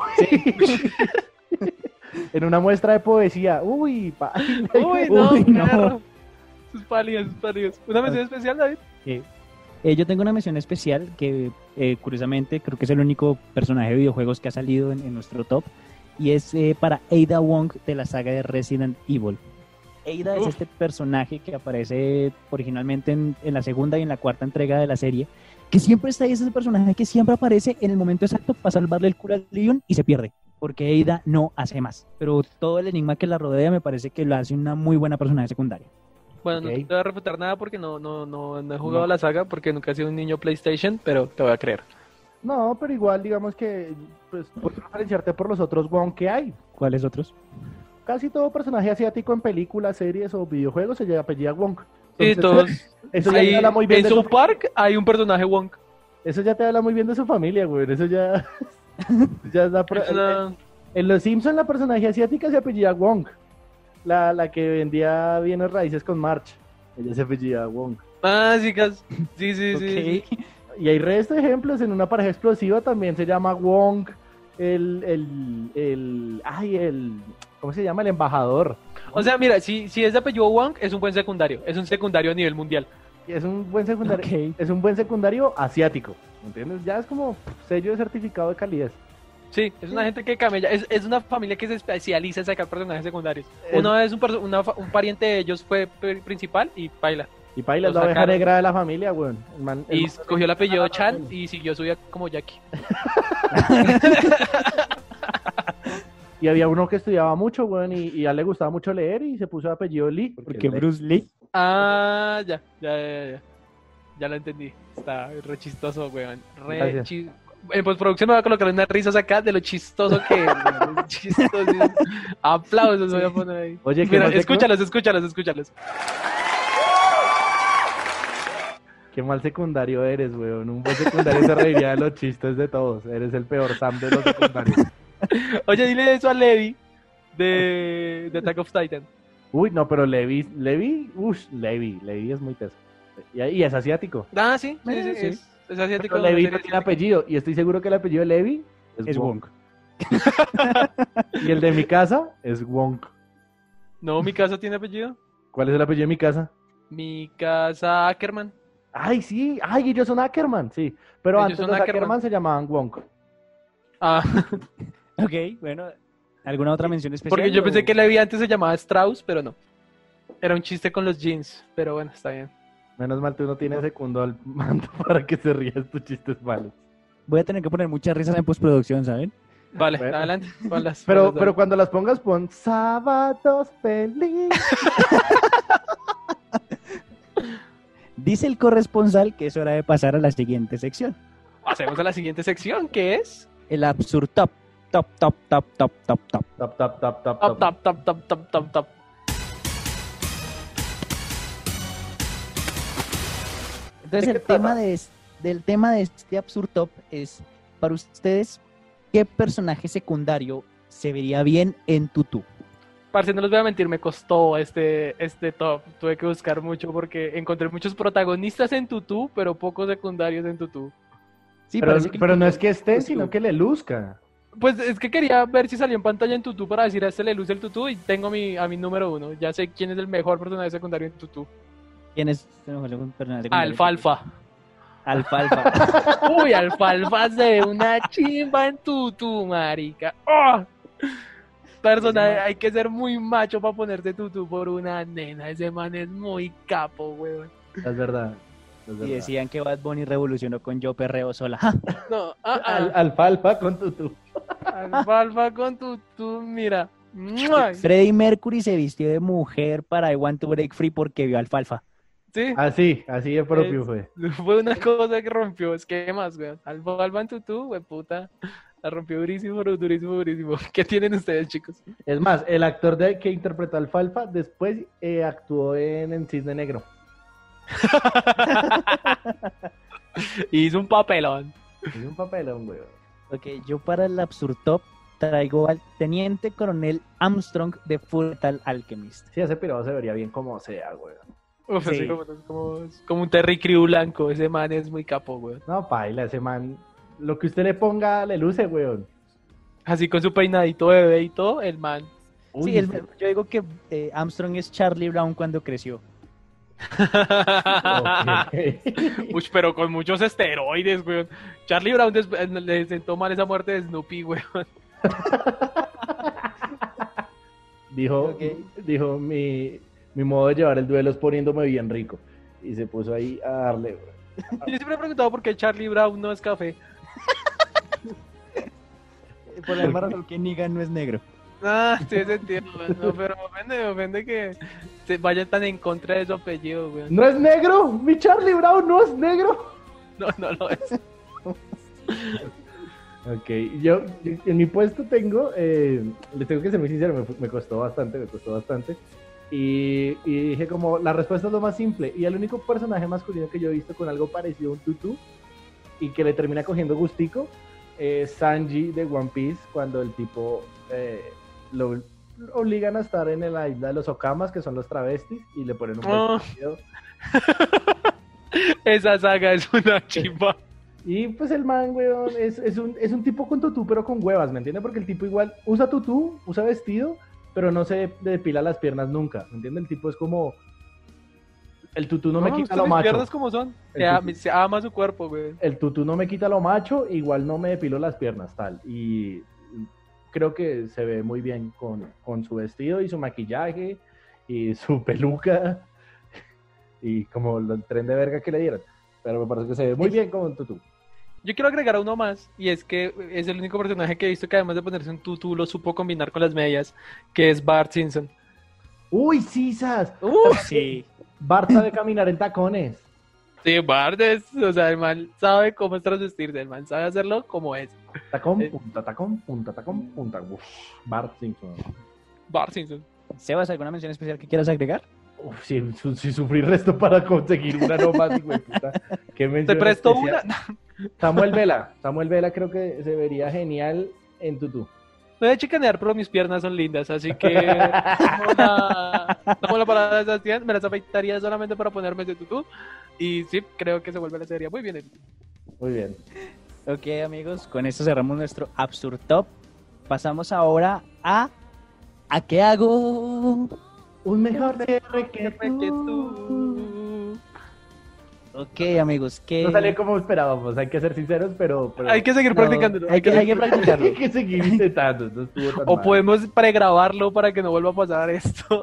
En una muestra de poesía. Uy, paila. Uy, no, Uy, no. perro. Sus pálidos, sus pálidos. ¿Una mención especial, David? Yo tengo una mención especial que, curiosamente, creo que es el único personaje de videojuegos que ha salido en nuestro top, y es para Ada Wong de la saga de Resident Evil. Ada es Uf. este personaje que aparece originalmente en la segunda y en la cuarta entrega de la serie, que siempre está ahí, es ese personaje que siempre aparece en el momento exacto para salvarle el culo a Leon y se pierde, porque Ada no hace más. Pero todo el enigma que la rodea me parece que lo hace una muy buena personaje secundaria. Bueno, Ok. no te voy a refutar nada porque no he jugado No. la saga porque nunca he sido un niño PlayStation, pero te voy a creer. No, pero igual, digamos que pues, puedes referenciarte por los otros Wong que hay. ¿Cuáles otros? Casi todo personaje asiático en películas, series o videojuegos se apellida Wong. Sí, Entonces, todos. Eso ya Ahí, te habla muy bien en de su, South Park hay un personaje Wonk. eso ya te habla muy bien de su familia, güey. Eso ya, ya es Es una- En Los Simpsons la personaje asiática se apellida Wong. La que vendía bienes raíces con March. Ella se apellida Wong. Ah, sí, sí, sí, Ok. sí. Y hay resto de ejemplos. En Una pareja explosiva también se llama Wong. ¿cómo se llama? El embajador. O sea, mira, si es de apellido Wong, es un buen secundario. Es un secundario a nivel mundial. Es un buen secundario, Ok. es un buen secundario asiático, ¿me entiendes? Ya es como sello de certificado de calidez. Sí, es una gente que camella. Es una familia que se especializa en sacar personajes secundarios. Es- Una vez un pariente de ellos fue principal y baila. Y Paila es Lo la oveja sacaron. negra de la familia, weón. Y cogió el apellido Chan y siguió su vida como Jackie. Y había uno que estudiaba mucho, weón, y a él le gustaba mucho leer y se puso de apellido Lee. Porque él- Bruce Lee. Ah, ya. Ya lo entendí. Está re chistoso, weón. Gracias. En postproducción me voy a colocar unas risas acá de lo chistoso que es. weón. Chistoso. Aplausos voy a poner ahí. Oye, ¿qué Mira, mal escúchalos. Qué mal secundario eres, weón. Un buen secundario se reiría de los chistes de todos. Eres el peor Sam de los secundarios. Oye, dile eso a Levi de Attack of Titan. Uy, no, pero Levi es muy teso. Y es asiático. Ah, sí, sí, Sí. es asiático. Pero una Levi serie no tiene asiática. apellido, y estoy seguro que el apellido de Levi Es Wong. Y el de mi casa es Wong. No, mi casa tiene apellido. ¿Cuál es el apellido de mi casa? Mi casa Ackerman. Ay, sí, ay, ellos son Ackerman, sí. Pero Ellos antes son los Ackerman. Ackerman se llamaban Wong. Ah, Ok, bueno. ¿Alguna otra mención especial? porque yo pensé o- que Levi antes se llamaba Strauss, pero no. Era un chiste con los jeans, pero bueno, está bien. Menos mal tú no tienes segundo al mando para que se rías tus chistes malos. Voy a tener que poner muchas risas en postproducción, ¿saben? Vale, Bueno. adelante. ponlas, Pero ponlas, dale. cuando las pongas, pon sábados feliz. Dice el corresponsal que es hora de pasar a la siguiente sección. Pasemos a la siguiente sección, que es... El Absurd Top. Top, top, top, top, top, top. Tap, tap, tap, tap, Tap, tap. tap, tap, tap, tap, tap. Entonces ¿De el qué trata? del tema de este Absurd Top es, para ustedes, ¿qué personaje secundario se vería bien en Tutú? Parce, no les voy a mentir, me costó este top. Tuve que buscar mucho porque encontré muchos protagonistas en Tutú, pero pocos secundarios en Tutú. Sí, Pero, parece que pero no es que esté, exclusivo. sino que le luzca. Pues es que quería ver si salió en pantalla en Tutú para decir a este le luce el Tutú y tengo a mi número 1. Ya sé quién es el mejor personaje secundario en Tutú. ¿Quién es? Se me fue un personaje secundario. Alfalfa. Alfalfa. Uy, Alfalfa se ve una chimba en Tutú, marica. ¡Oh! Personaje, hay que ser muy macho para ponerse Tutú por una nena. Ese man es muy capo, weón. Es verdad. Es Y verdad. decían que Bad Bunny revolucionó con Yo Perreo Sola. ¡Ja! No, Alfalfa con tutú. Alfalfa con Tutú, mira. ¡Mua! Freddie Mercury se vistió de mujer para I Want to Break Free porque vio Alfalfa. Sí, Así de propio fue. fue una cosa que rompió esquemas, weón. Alfalfa en Tutú, weón, puta. La rompió durísimo, durísimo, durísimo. ¿Qué tienen ustedes, chicos? Es más, el actor que interpretó a Alfalfa después actuó en Cisne Negro. Hizo un papelón. Es un papelón, güey. Ok, yo para el Absurd Top traigo al Teniente Coronel Armstrong de Fullmetal Alchemist. Sí, ese pirado se vería bien como sea, güey. Uf, Sí. así como un Terry Crew blanco. Ese man es muy capo, weón. No, paila, ese man. Lo que usted le ponga le luce, güey. Así con su peinadito de bebé y todo, el man. Sí, yo digo que Armstrong es Charlie Brown cuando creció. Uy, pero con muchos esteroides, weón. Charlie Brown le sentó mal esa muerte de Snoopy, weón. Dijo mi modo de llevar el duelo es poniéndome bien rico. Y se puso ahí a darle, güey. Yo siempre he preguntado por qué Charlie Brown no es café. Por la misma razón que Negan no es negro. Ah, tiene sentido, weón. No, pero me ofende que se vayan tan en contra de su apellido, weón. ¿No es negro? ¿Mi Charlie Brown no es negro? No, no lo es. Ok, yo en mi puesto tengo, les tengo que ser muy sincero, me costó bastante. Y dije como, la respuesta es lo más simple. Y el único personaje masculino que yo he visto con algo parecido a un tutú y que le termina cogiendo gustico es Sanji de One Piece, cuando el tipo lo obligan a estar en la isla de los Okamas, que son los travestis, y le ponen un Oh. vestido. Esa saga es una chimba. Y pues el man, weón, es un tipo con tutú, pero con huevas, ¿me entiendes? Porque el tipo igual usa tutú, usa vestido, pero no se depila las piernas nunca, ¿me entiendes? El tipo es como, el tutú no me quita lo mis macho. piernas como son. Se ama su cuerpo, güey. El tutú no me quita lo macho, igual no me depilo las piernas, tal. Y creo que se ve muy bien con su vestido y su maquillaje y su peluca y como el tren de verga que le dieron. Pero me parece que se ve muy bien con un tutú. Yo quiero agregar a uno más, y es que es el único personaje que he visto que además de ponerse un tutú lo supo combinar con las medias, que es Bart Simpson. ¡Uy, sisas! Sí. Bart sabe caminar en tacones. Sí, Bart es, o sea, el man sabe cómo es transvestirse, el man sabe hacerlo como es. Tacón, punta, tacón, punta, tacón, punta. Uf, Bart Simpson. Bart Simpson. Sebas, ¿alguna mención especial que quieras agregar? Uf, si sufrí resto para conseguir una nomás, hijo de puta. ¿Qué ¿Te mención presto especial? una? Samuel Vela creo que se vería genial en tutú. No voy a chicanear, pero mis piernas son lindas, así que como la palabra de Sebastián, me las afeitaría solamente para ponerme ese tutú. Y sí, creo que se vuelve la serie muy bien. Muy bien. Ok, amigos, con esto cerramos nuestro Absurd Top. Pasamos ahora a ¿qué hago? Un mejor cierre que tú. tú. Ok, amigos, ¿qué? No salió como esperábamos, hay que ser sinceros, pero Hay que seguir practicando. Hay que practicarlo. hay que seguir intentando. No estuvo tan O mal. podemos pregrabarlo para que no vuelva a pasar esto.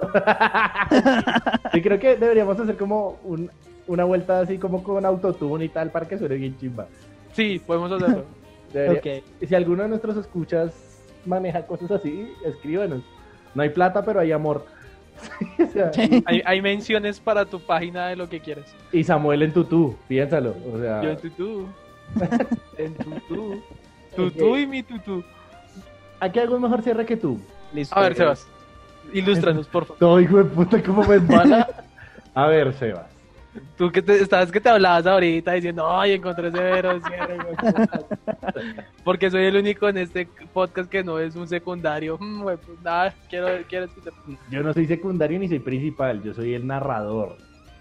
Sí, creo que deberíamos hacer como una vuelta así como con autotune y tal para que suene bien chimba. Sí, podemos hacerlo. Debería- Si alguno de nuestros escuchas maneja cosas así, escríbanos. No hay plata, pero hay amor. O sea, Hay menciones para tu página de lo que quieras. y Samuel en tutú, piénsalo. O sea, Yo en tutú. En tutú. Tutú y mi tutú. aquí hago un mejor cierre que tú. Listo. A ver, Sebas. Ilústranos, por favor. No, hijo de puta, ¿cómo me embala? A ver, Sebas. Tú que te hablabas ahorita diciendo, ay, encontré severo cierre, güey, putas". Porque soy el único en este podcast que no es un secundario. Güey, pues nada, quiero escuchar. Yo no soy secundario ni soy principal, yo soy el narrador.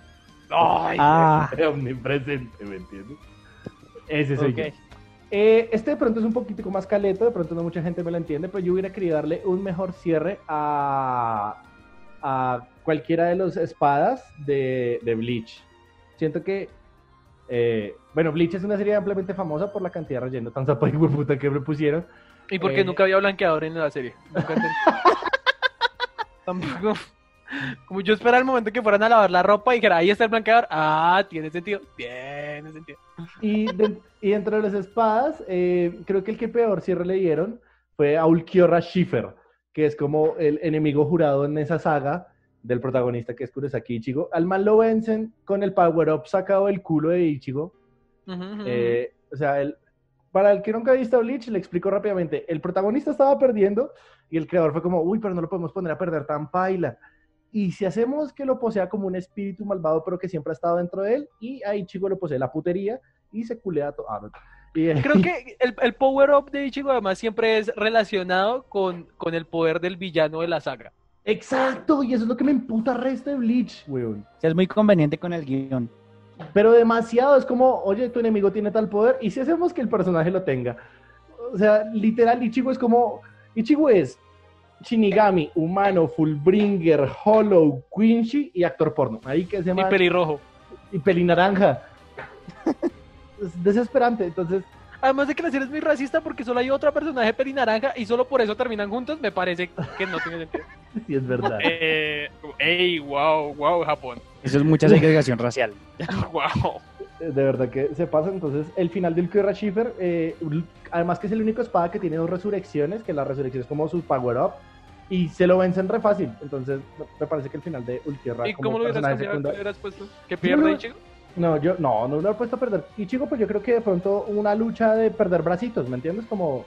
Ay, Omnipresente, ¿me entiendes? Ese soy Ok. yo. Este de pronto es un poquito más caleto, de pronto no mucha gente me lo entiende, pero yo hubiera querido darle un mejor cierre a cualquiera de los espadas de Bleach. Siento que, bueno, Bleach es una serie ampliamente famosa por la cantidad de relleno tan zapa y puta que me pusieron. ¿y por qué nunca había blanqueador en la serie? Nunca entendí. Tampoco. Como yo esperaba el momento que fueran a lavar la ropa y dijera, ahí está el blanqueador. Ah, tiene sentido. Tiene sentido. Y dentro de las espadas, creo que el que peor cierre le dieron fue a Ulquiorra Schiffer, que es como el enemigo jurado en esa saga del protagonista que es Kurosaki Ichigo. Al man lo vencen con el power-up sacado del culo de Ichigo. Ujú, ujú. O sea, para el que nunca ha visto Bleach, le explico rápidamente. El protagonista estaba perdiendo y el creador fue como, uy, pero no lo podemos poner a perder tan paila. Y si hacemos que lo posea como un espíritu malvado, pero que siempre ha estado dentro de él, y a Ichigo lo posee la putería y se culea todo. Creo que el power-up de Ichigo además siempre es relacionado con el poder del villano de la saga. Exacto, y eso es lo que me emputa resto de Bleach, weón. O sea, es muy conveniente con el guión. Pero demasiado, es como, oye, tu enemigo tiene tal poder, y si hacemos que el personaje lo tenga. O sea, literal, Ichigo es como, Ichigo es Shinigami, humano, Fullbringer, Hollow, Quincy y actor porno. Ahí que se Y llama. pelirrojo. Y pelinaranja. Es desesperante, entonces. Además de que la serie es muy racista porque solo hay otra personaje pelinaranja y solo por eso terminan juntos, me parece que no tiene sentido. Sí, es verdad. Ey, wow, Japón. Eso es mucha segregación racial. Wow. De verdad que se pasa. Entonces, el final del Ulquiorra Schiffer, además que es el único espada que tiene dos resurrecciones, que la resurrección es como su power-up, y se lo vencen re fácil. Entonces, me parece que el final de Ulquiorra ¿Y como cómo lo hubieras personaje cambiado? ¿Qué secundario... hubieras puesto? ¿Que pierde Ichigo? No, yo no lo he puesto a perder Ichigo, pues yo creo que de pronto una lucha de perder bracitos, ¿me entiendes? Como...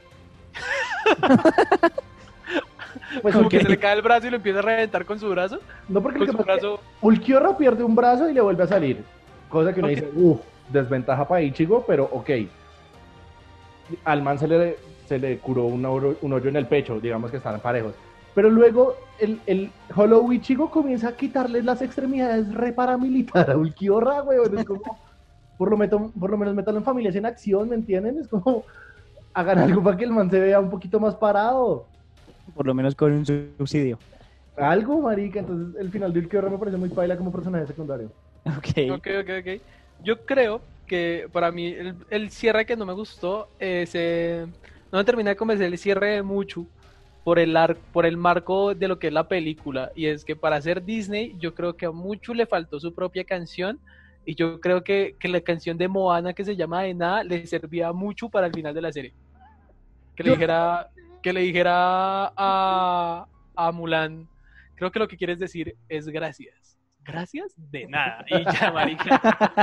Pues Como que porque- se le cae el brazo y lo empieza a reventar con su brazo. no porque Con lo que su pasa es que brazo. Ulquiorra pierde un brazo y le vuelve a salir. Cosa que uno Ok. dice, desventaja para Ichigo, pero ok. Al man se le curó un hoyo en el pecho, digamos que están parejos. Pero luego el Hollow Ichigo comienza a quitarle las extremidades re paramilitar a Ulquiorra, weón. Es como, por lo menos métalo en Familias en Acción, ¿me entienden? Es como, hagan algo para que el man se vea un poquito más parado. por lo menos con un subsidio. Algo, marica, entonces el final de Ulquiorra me parece muy paila como personaje secundario. Ok. Ok. Yo creo que para mí el cierre que no me gustó no me termina de convencer el cierre de Muchu por el marco de lo que es la película. Y es que para hacer Disney, yo creo que a Muchu le faltó su propia canción. Y yo creo que la canción de Moana que se llama De Nada le servía mucho para el final de la serie. Que le dijera a Mulan, creo que lo que quieres decir es gracias. Gracias de nada. Y ya, marica.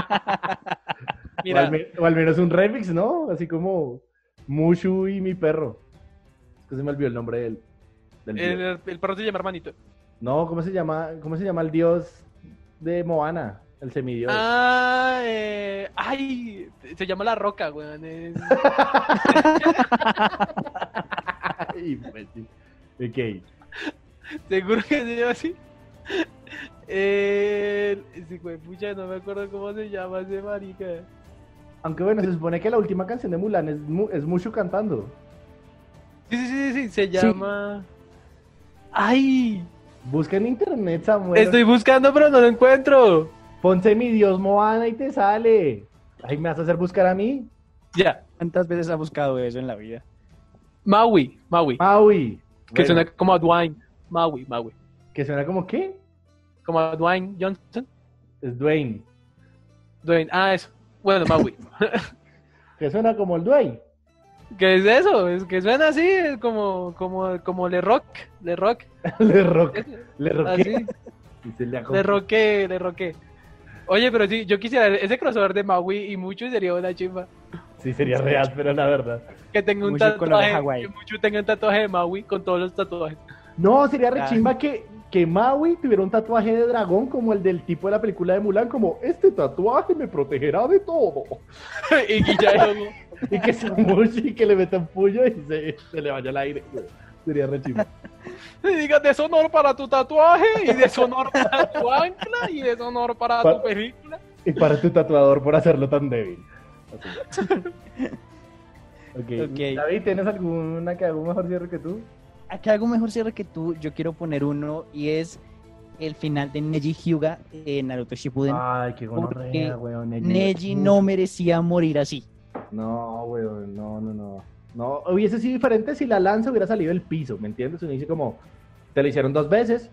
Mira, O al menos un remix, ¿no? Así como Mushu y mi perro. Es que se me olvidó el nombre del dios. el perro se llama Hermanito. No, ¿cómo se llama el dios de Moana? El semidios. Ay, se llama La Roca, weón. Ay, imbécil. Ok. Seguro que se llama así. Pucha, no me acuerdo cómo se llama ese marica. Aunque bueno, se supone que la última canción de Mulan es Mushu cantando. Sí, se llama... ¡Ay! Busca en internet, Samuel. Estoy buscando, pero no lo encuentro. Pon semidios Moana y te sale. Ay, ¿me vas a hacer buscar a mí? Ya, ¿Cuántas veces ha buscado eso en la vida? Maui. Maui. Que Bueno, suena como a Dwayne. Maui. ¿que suena como qué? Como a Dwayne Johnson. Es Dwayne. Dwayne, eso. Bueno, Maui. Que suena como el Dwayne. ¿Qué es eso? Es que suena así, es como Le Rock. Le roqué. Así. Y se le Le roqué. Oye, pero sí, yo quisiera ese crossover de Maui y Mucho sería una chimba. Sí, sería real, pero la verdad. Que tenga un Mucho color de tatuaje, Hawái. que Mucho tenga un tatuaje de Maui con todos los tatuajes. No, sería re Claro. chimba que Maui tuviera un tatuaje de dragón como el del tipo de la película de Mulan, como este tatuaje me protegerá de todo. Y Guillermo. Y que se muche y que le meta un puño y se le vaya al aire. Sería re chimba. Y diga deshonor para tu tatuaje, y deshonor para tu ancla, y deshonor para tu película. Y para tu tatuador por hacerlo tan débil. Así. Ok. David, ¿tienes alguna que haga un mejor cierre que tú? Acá hago mejor cierre que tú. Yo quiero poner uno y es el final de Neji Hyuga en Naruto Shippuden. Ay, qué Porque gonorrea, weón. Neji no merecía morir así. No, weón, no. No, hubiese sido diferente si la lanza hubiera salido del piso, ¿me entiendes? Uno dice como, te lo hicieron 2 veces.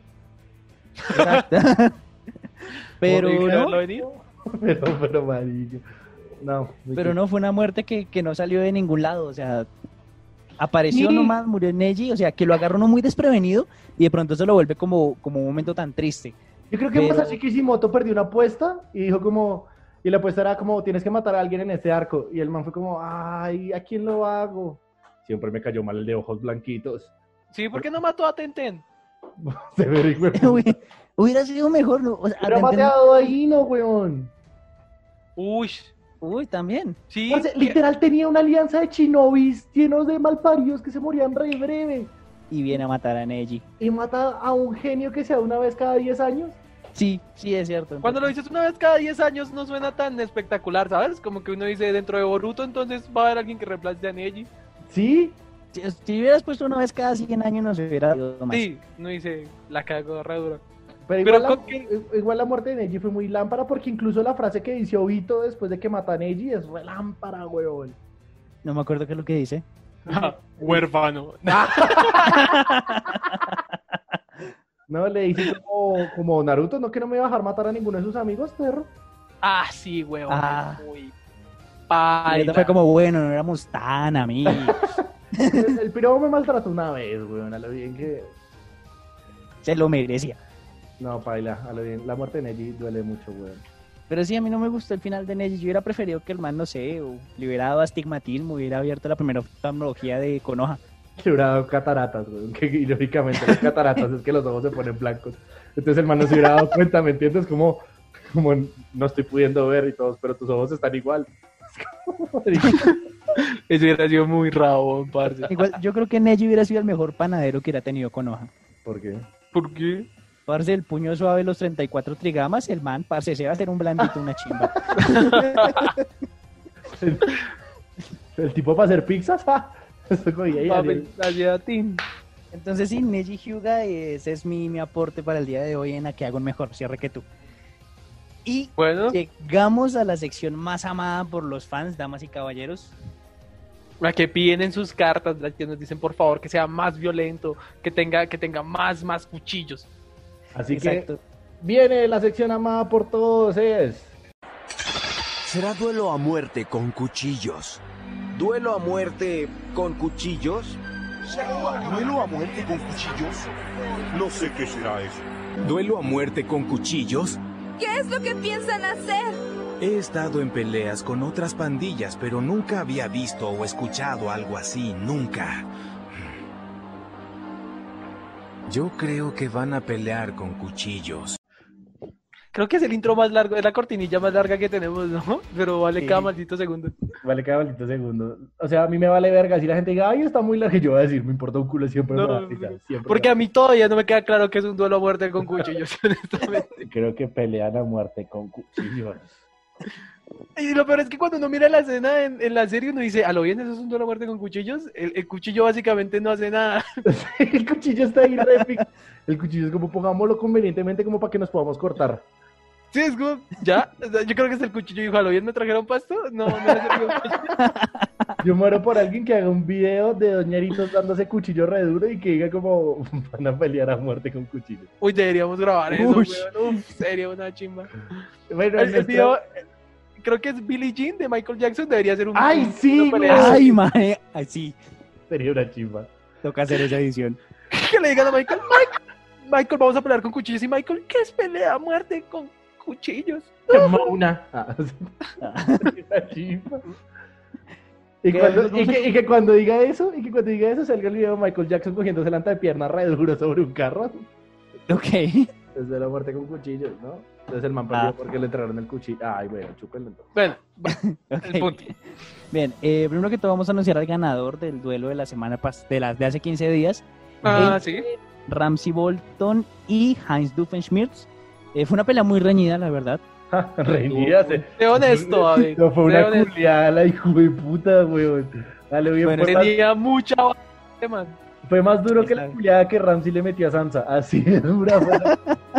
Pero ¿Podría no, haberlo venido? pero marico. No. pero no fue una muerte que no salió de ningún lado. O sea, apareció Sí. nomás, murió Neji. O sea, que lo agarró no muy desprevenido y de pronto se lo vuelve como un momento tan triste. Yo creo que Pero- Masashi Kishimoto perdió una apuesta y dijo como, y la apuesta era como, tienes que matar a alguien en este arco. Y el man fue como, ay, ¿a quién lo hago? Siempre me cayó mal el de ojos blanquitos. Sí, ¿por qué no mató a Tenten? Severo, hijo de puta. Hubiera sido mejor, ¿no? O sea, Pero ha Tenten- mateado ahí, no, weón. Uy, también. sí. Parce, literal tenía una alianza de shinobis llenos de malparidos que se morían re breve. Y viene a matar a Neji. Y mata a un genio que sea una vez cada 10 años. Sí, es cierto. Cuando lo dices una vez cada 10 años no suena tan espectacular, ¿sabes? Como que uno dice, dentro de Boruto entonces va a haber alguien que reemplace a Neji. ¿Sí? Si hubieras puesto una vez cada 100 años, no se hubiera ido más. Sí, uno dice, la cago re duro. Pero Pero igual, con que- igual la muerte de Neji fue muy lámpara porque incluso la frase que dice Obito después de que mata a Neji es re lámpara, weón. No me acuerdo qué es lo que dice. Huérfano. No, le dice como Naruto, no que no me iba a dejar matar a ninguno de sus amigos, perro. Ah, sí, huevón. Ah. Muy Y paila. ahorita fue como, bueno, no éramos tan amigos. El piro me maltrató una vez, weón, a lo bien que... Se lo merecía. No, paila, a lo bien. La muerte de Neji duele mucho, weón. Pero sí, a mí no me gustó el final de Neji. Yo hubiera preferido que el man, no sé, o le hubiera dado astigmatismo, hubiera abierto la primera oftalmología de Konoha. Que hubiera dado cataratas, weón. Que irónicamente las cataratas es que los ojos se ponen blancos. Entonces el man no se hubiera dado cuenta, ¿me entiendes? Como no estoy pudiendo ver y todos, pero tus ojos están igual. Es como, Eso hubiera sido muy rabo, parce. Igual, yo creo que Neji hubiera sido el mejor panadero que hubiera tenido Konoha. ¿por qué? ¿Por qué? Parce, el puño suave, los 34 trigamas, el man, parce, se va a hacer un blandito, una chimba. El tipo para hacer pizzas, ¡ja! Eso cogía y Papi, la Tin. Entonces sí, Neji Hyuga, ese es mi aporte para el día de hoy en la que hago un mejor cierre que tú. Y Bueno, llegamos a la sección más amada por los fans, damas y caballeros. la que piden en sus cartas, las que nos dicen por favor que sea más violento, que tenga más cuchillos. Así Exacto. que viene la sección amada por todos, es... Será duelo a muerte con cuchillos. ¿Duelo a muerte con cuchillos? ¿Duelo a muerte con cuchillos? No sé qué será eso. ¿Duelo a muerte con cuchillos? ¿Qué es lo que piensan hacer? He estado en peleas con otras pandillas, pero nunca había visto o escuchado algo así, nunca. Yo creo que van a pelear con cuchillos. Creo que es el intro más largo, es la cortinilla más larga que tenemos, ¿no? Pero vale Sí. cada maldito segundo. Vale, cada maldito segundo. O sea, a mí me vale verga si la gente diga, ay, está muy larga, yo voy a decir, me importa un culo, siempre No, me da no, risa, no. siempre Porque me a mí todavía no me queda claro que es un duelo a muerte con cuchillos, honestamente. da- Creo que pelean a muerte con cuchillos. Y lo peor es que cuando uno mira la escena en la serie, uno dice, a lo bien, ¿eso es un duelo a muerte con cuchillos? El cuchillo básicamente no hace nada. El cuchillo está ahí re pic- El cuchillo es como, pongámoslo convenientemente como para que nos podamos cortar. Sí, es como, ya, o sea, yo creo que es el cuchillo, dijo, a lo bien, ¿me trajeron pasto? No, no me sirvió un cuchillo. Yo muero por alguien que haga un video de doñeritos dándose cuchillo re duro y que diga como, van a pelear a muerte con cuchillos. Uy, deberíamos grabar eso, Uy. weón. Uf, sería una chimba. Bueno, El nuestra- video, creo que es Billie Jean de Michael Jackson, debería ser un... ¡Ay, un- sí, una güey! pelea. Ay, mae, ay, sí, Sería una chimba. toca hacer esa edición. Que le digan a Michael, Michael, vamos a pelear con cuchillos. Y Michael, ¿qué es pelea a muerte con cuchillos? Una. Ah, sí. Una chimba. ¿Qué? Y que cuando diga eso, salga el video de Michael Jackson cogiéndose la pierna re duro sobre un carro. Ok. Desde la muerte con cuchillos, ¿no? Entonces el man perdió porque le entraron el cuchillo. Ay, bueno, chúpenlo entonces. Bueno, Ok. el punto. Bien, primero que todo vamos a anunciar al ganador del duelo de la semana de hace 15 días. Ah, sí. Ramsey Bolton y Heinz Doofenshmirtz. Fue una pelea muy reñida, la verdad. Reñida. Sé honesto, David. No, fue Sé una honesto. culiada, la hijo de puta, weón. Dale, bien, Bueno, Tenía mucha base, man. fue más duro que la Está- culiada que Ramsey le metió a Sansa. Así de dura. Fue la-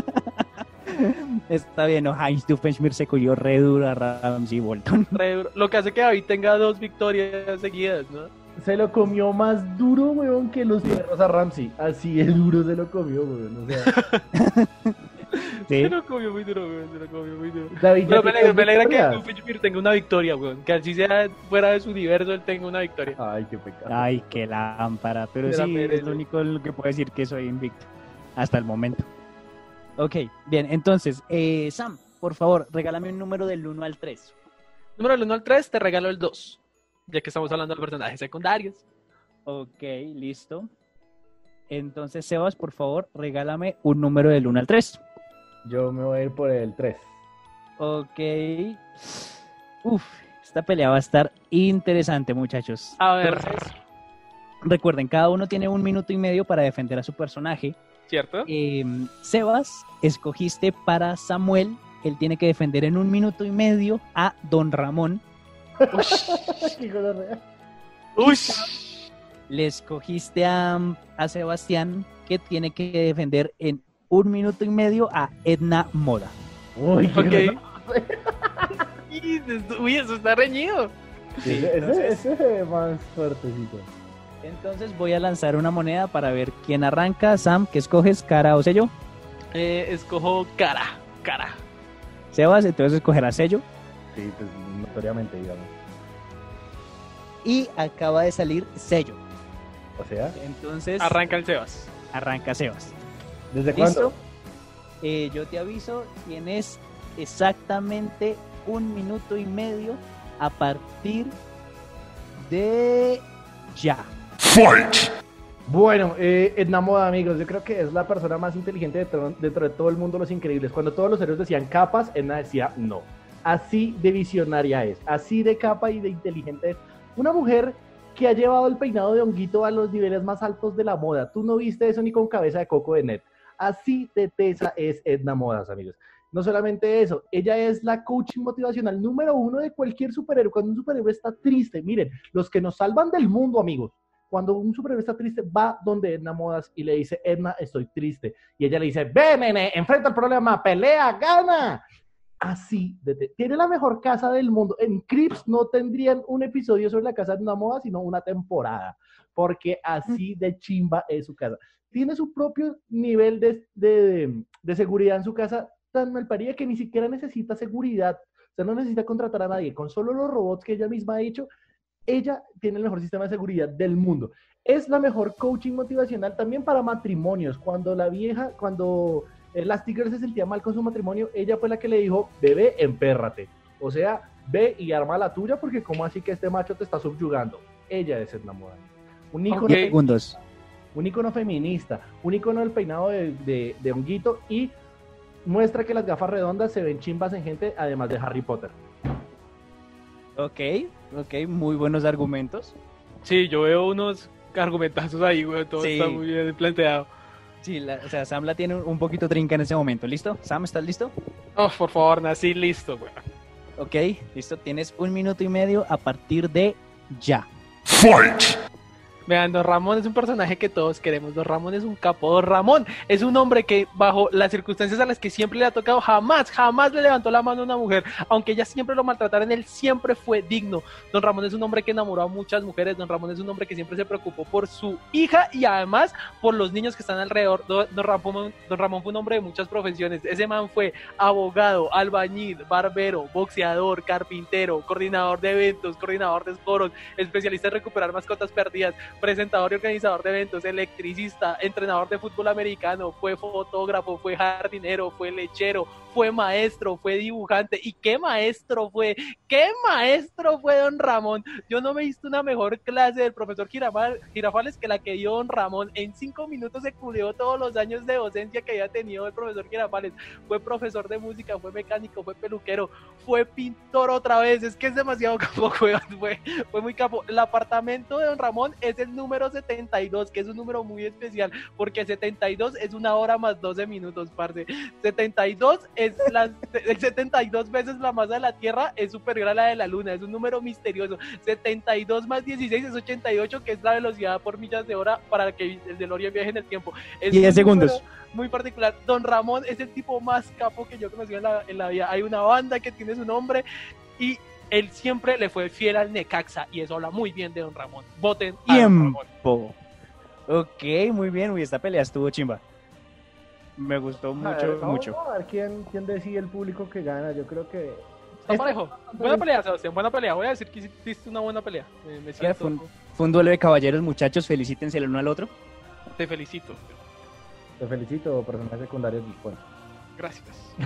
Está bien, ¿no? Heinz Doofenshmirtz se cogió re duro a Ramsey Bolton. Re duro. Lo que hace que David tenga 2 victorias seguidas, ¿no? Se lo comió más duro, weón, que los fierros a Ramsey. Así de duro se lo comió, weón. O sea, Sí. Se lo comió muy duro, güey. Se lo comió muy duro. David, Pero ¿ya me alegra tienes que victoria? Doofenshmirtz tenga una victoria, güey. Que así sea fuera de su universo, él tenga una victoria. Ay, qué pecado. Ay, qué lámpara. Pero Me la sí, merece. es lo único en lo que puedo decir que soy invicto. Hasta el momento. Ok, bien. Entonces, Sam, por favor, regálame un número del 1 al 3. Número del 1 al 3, te regalo el 2. Ya que estamos hablando de personajes secundarios. Ok, listo. Entonces, Sebas, por favor, regálame un número del 1 al 3. Yo me voy a ir por el 3. Ok. Uf, esta pelea va a estar interesante, muchachos. A ver, Entonces, recuerden, cada uno tiene 1 minuto y medio para defender a su personaje. ¿cierto? Sebas, escogiste para Samuel. Él tiene que defender en 1 minuto y medio a Don Ramón. Uy, Le escogiste a Sebastián, que tiene que defender en 1 minuto y medio a Edna Moda. Uy, qué ok. Uy, eso está reñido. Ese es más fuertecito. Entonces voy a lanzar una moneda para ver quién arranca. Sam, ¿qué escoges? ¿Cara o sello? Escojo cara. Sebas, entonces escogerá sello. Sí, pues notoriamente, digamos. Y acaba de salir sello. O sea, Entonces Arranca el Sebas. arranca Sebas. ¿desde ¿Listo? cuándo? Yo te aviso, tienes exactamente 1 minuto y medio a partir de ya. Bueno, Edna Moda, amigos, yo creo que es la persona más inteligente dentro de todo el mundo de Los Increíbles. Cuando todos los héroes decían capas, Edna decía no. Así de visionaria es, así de capa y de inteligente es. Una mujer que ha llevado el peinado de honguito a los niveles más altos de la moda. Tú no viste eso ni con cabeza de coco de net. Así de tesa es Edna Modas, amigos. No solamente eso, ella es la coaching motivacional número 1 de cualquier superhéroe. Cuando un superhéroe está triste, miren, los que nos salvan del mundo, amigos, Cuando un superhéroe está triste, va donde Edna Modas y le dice, Edna, estoy triste. Y ella le dice, ven, nene, enfrenta el problema, pelea, gana. Así, tiene la mejor casa del mundo. En Crips no tendrían un episodio sobre la casa de Edna Modas, sino una temporada, porque así de chimba es su casa. Tiene su propio nivel de seguridad en su casa, tan malparida que ni siquiera necesita seguridad. O sea, no necesita contratar a nadie. Con solo los robots que ella misma ha hecho, ella tiene el mejor sistema de seguridad del mundo. Es la mejor coaching motivacional también para matrimonios. Cuando Elastigirl se sentía mal con su matrimonio, ella fue la que le dijo, bebé, empérrate. O sea, ve y arma la tuya, porque como así que este macho te está subyugando. Ella es Edna Moda. Un ícono feminista, un ícono del peinado de honguito, y muestra que las gafas redondas se ven chimbas en gente, además de Harry Potter. Ok, muy buenos argumentos. Sí, yo veo unos argumentazos ahí, güey, todo está muy bien planteado. Sí, o sea, Sam la tiene un poquito trinca en ese momento. ¿Listo? Sam, ¿estás listo? Oh, por favor, nací listo, güey. Ok, listo. Tienes 1 minuto y medio a partir de ya. ¡Fight! Vean, Don Ramón es un personaje que todos queremos. Don Ramón es un capo. Don Ramón es un hombre que, bajo las circunstancias a las que siempre le ha tocado, jamás le levantó la mano a una mujer. Aunque ella siempre lo maltrataran, él siempre fue digno. Don Ramón es un hombre que enamoró a muchas mujeres. Don Ramón es un hombre que siempre se preocupó por su hija y además por los niños que están alrededor. Don Ramón fue un hombre de muchas profesiones. Ese man fue abogado, albañil, barbero, boxeador, carpintero, coordinador de eventos, coordinador de coros, especialista en recuperar mascotas perdidas, presentador y organizador de eventos, electricista, entrenador de fútbol americano, fue fotógrafo, fue jardinero, fue lechero, fue maestro, fue dibujante. ¿Y qué maestro fue? ¿Qué maestro fue Don Ramón? Yo no me he visto una mejor clase del profesor Girafales que la que dio Don Ramón. En 5 minutos se cubrió todos los años de docencia que había tenido el profesor Girafales. Fue profesor de música, fue mecánico, fue peluquero, fue pintor otra vez. Es que es demasiado capo, fue muy capo. El apartamento de Don Ramón es el número 72, que es un número muy especial, porque 72 es 1 hora más 12 minutos, parce. 72 es 72 veces la masa de la Tierra, es superior a la de la Luna, es un número misterioso. 72 más 16 es 88, que es la velocidad por millas de hora para que el DeLorean viaje en el tiempo. Es 10 segundos. Muy particular. Don Ramón es el tipo más capo que yo conocí en la vida. Hay una banda que tiene su nombre y él siempre le fue fiel al Necaxa, y eso habla muy bien de Don Ramón. Voten a Don Ramón. Ok, muy bien. Uy, esta pelea estuvo chimba. Me gustó mucho. Vamos a ver quién decide el público que gana. Yo creo que... Está parejo. Buena pelea, Sebastián, buena pelea. Voy a decir que hiciste una buena pelea. Me siento... Fue un duelo de caballeros, muchachos. Felicítense el uno al otro. Te felicito. Te felicito, personajes secundarios. Bueno. Gracias.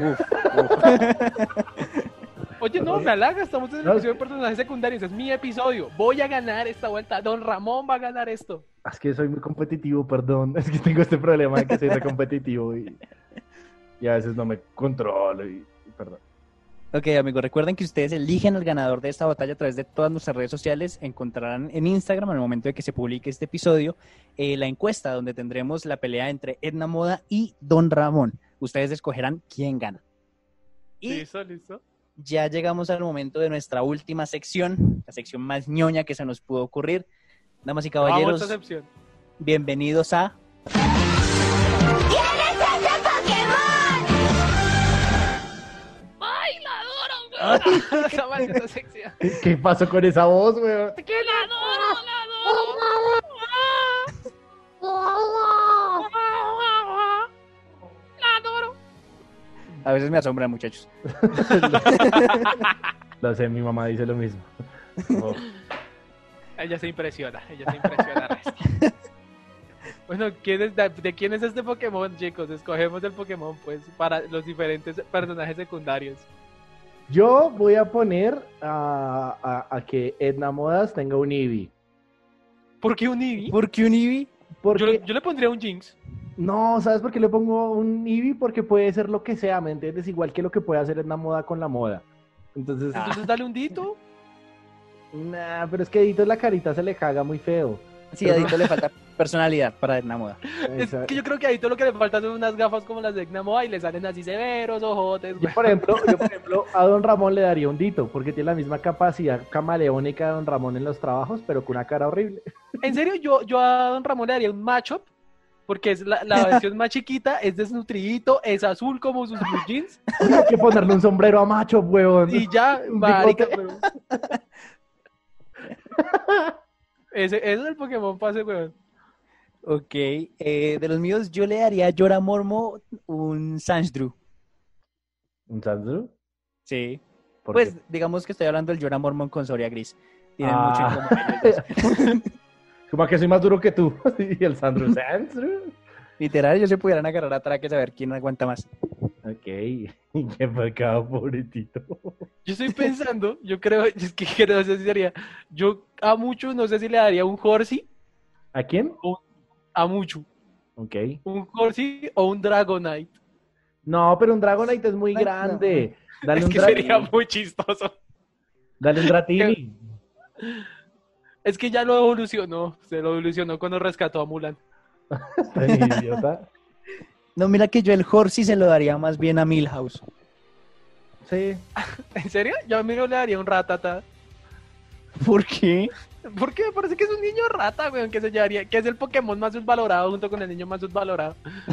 Oye, no, me halaga, estamos en el episodio de personajes secundarios, es mi episodio, voy a ganar esta vuelta, Don Ramón va a ganar esto. Es que soy muy competitivo, perdón, es que tengo este problema de que soy muy competitivo y a veces no me controlo y perdón. Ok, amigos, recuerden que ustedes eligen al ganador de esta batalla a través de todas nuestras redes sociales. Encontrarán en Instagram, al momento de que se publique este episodio, la encuesta donde tendremos la pelea entre Edna Moda y Don Ramón. Ustedes escogerán quién gana. Y listo. Ya llegamos al momento de nuestra última sección, la sección más ñoña que se nos pudo ocurrir. Damas y caballeros, bienvenidos a... ¿Quién es ese Pokémon? ¡Ay, la adoro, güey! Esa maldita sección. ¿Qué pasó con esa voz, güey? ¡Que la adoro! ¡La adoro! A veces me asombran, muchachos. Lo sé, mi mamá dice lo mismo. Oh. Ella se impresiona. Bueno, ¿de quién es este Pokémon, chicos? Escogemos el Pokémon, pues, para los diferentes personajes secundarios. Yo voy a poner a que Edna Modas tenga un Eevee. ¿Por qué un Eevee? Porque... Yo le pondría un Jinx. No, ¿sabes por qué le pongo un Eevee? Porque puede ser lo que sea, ¿me entiendes? Igual que lo que puede hacer Edna Moda con la moda. Entonces dale un Dito. Nah, pero es que a Dito la carita se le caga muy feo. Sí, a Dito le falta personalidad para Edna Moda. Es que yo creo que a Dito lo que le faltan son unas gafas como las de Edna Moda y le salen así severos, ojotes. Yo, por ejemplo, a Don Ramón le daría un Dito, porque tiene la misma capacidad camaleónica de Don Ramón en los trabajos, pero con una cara horrible. En serio, yo a Don Ramón le daría un matchup, porque es la versión más chiquita, es desnutridito, es azul como sus blue jeans, Hay que ponerle un sombrero a macho, huevón. y ya, Un marica, bigote. ese es el Pokémon pase, weón. Ok, de los míos yo le daría a Jorah Mormont un Sandshrew. ¿Un Sandro? Sí. ¿Por Pues qué? digamos que estoy hablando del Jorah Mormont con Soria Gris. Tienen Ah. mucho en común ellos dos. Como que soy más duro que tú. Y el Sandro. Literal, ellos se pudieran agarrar a traques a ver quién aguanta más. Ok. Qué pecado, pobrecito. Yo estoy pensando, yo creo, es que no sé si sería, yo a Mucho no sé si le daría un Horsey, ¿A quién? a Mucho, Ok. un Horsey o un Dragonite. No, pero un Dragonite es muy Ay, grande. Dale Es un que sería Dratini. muy chistoso. Dale un Dratini. Es que ya lo evolucionó, se lo evolucionó cuando rescató a Mulan. Tan idiota. No, mira que yo el Horsey se lo daría más bien a Milhouse. Sí. ¿En serio? Yo a mí no le daría un Ratata. ¿Por qué? Porque me parece que es un niño rata, weón, que se llevaría, que es el Pokémon más subvalorado junto con el niño más subvalorado.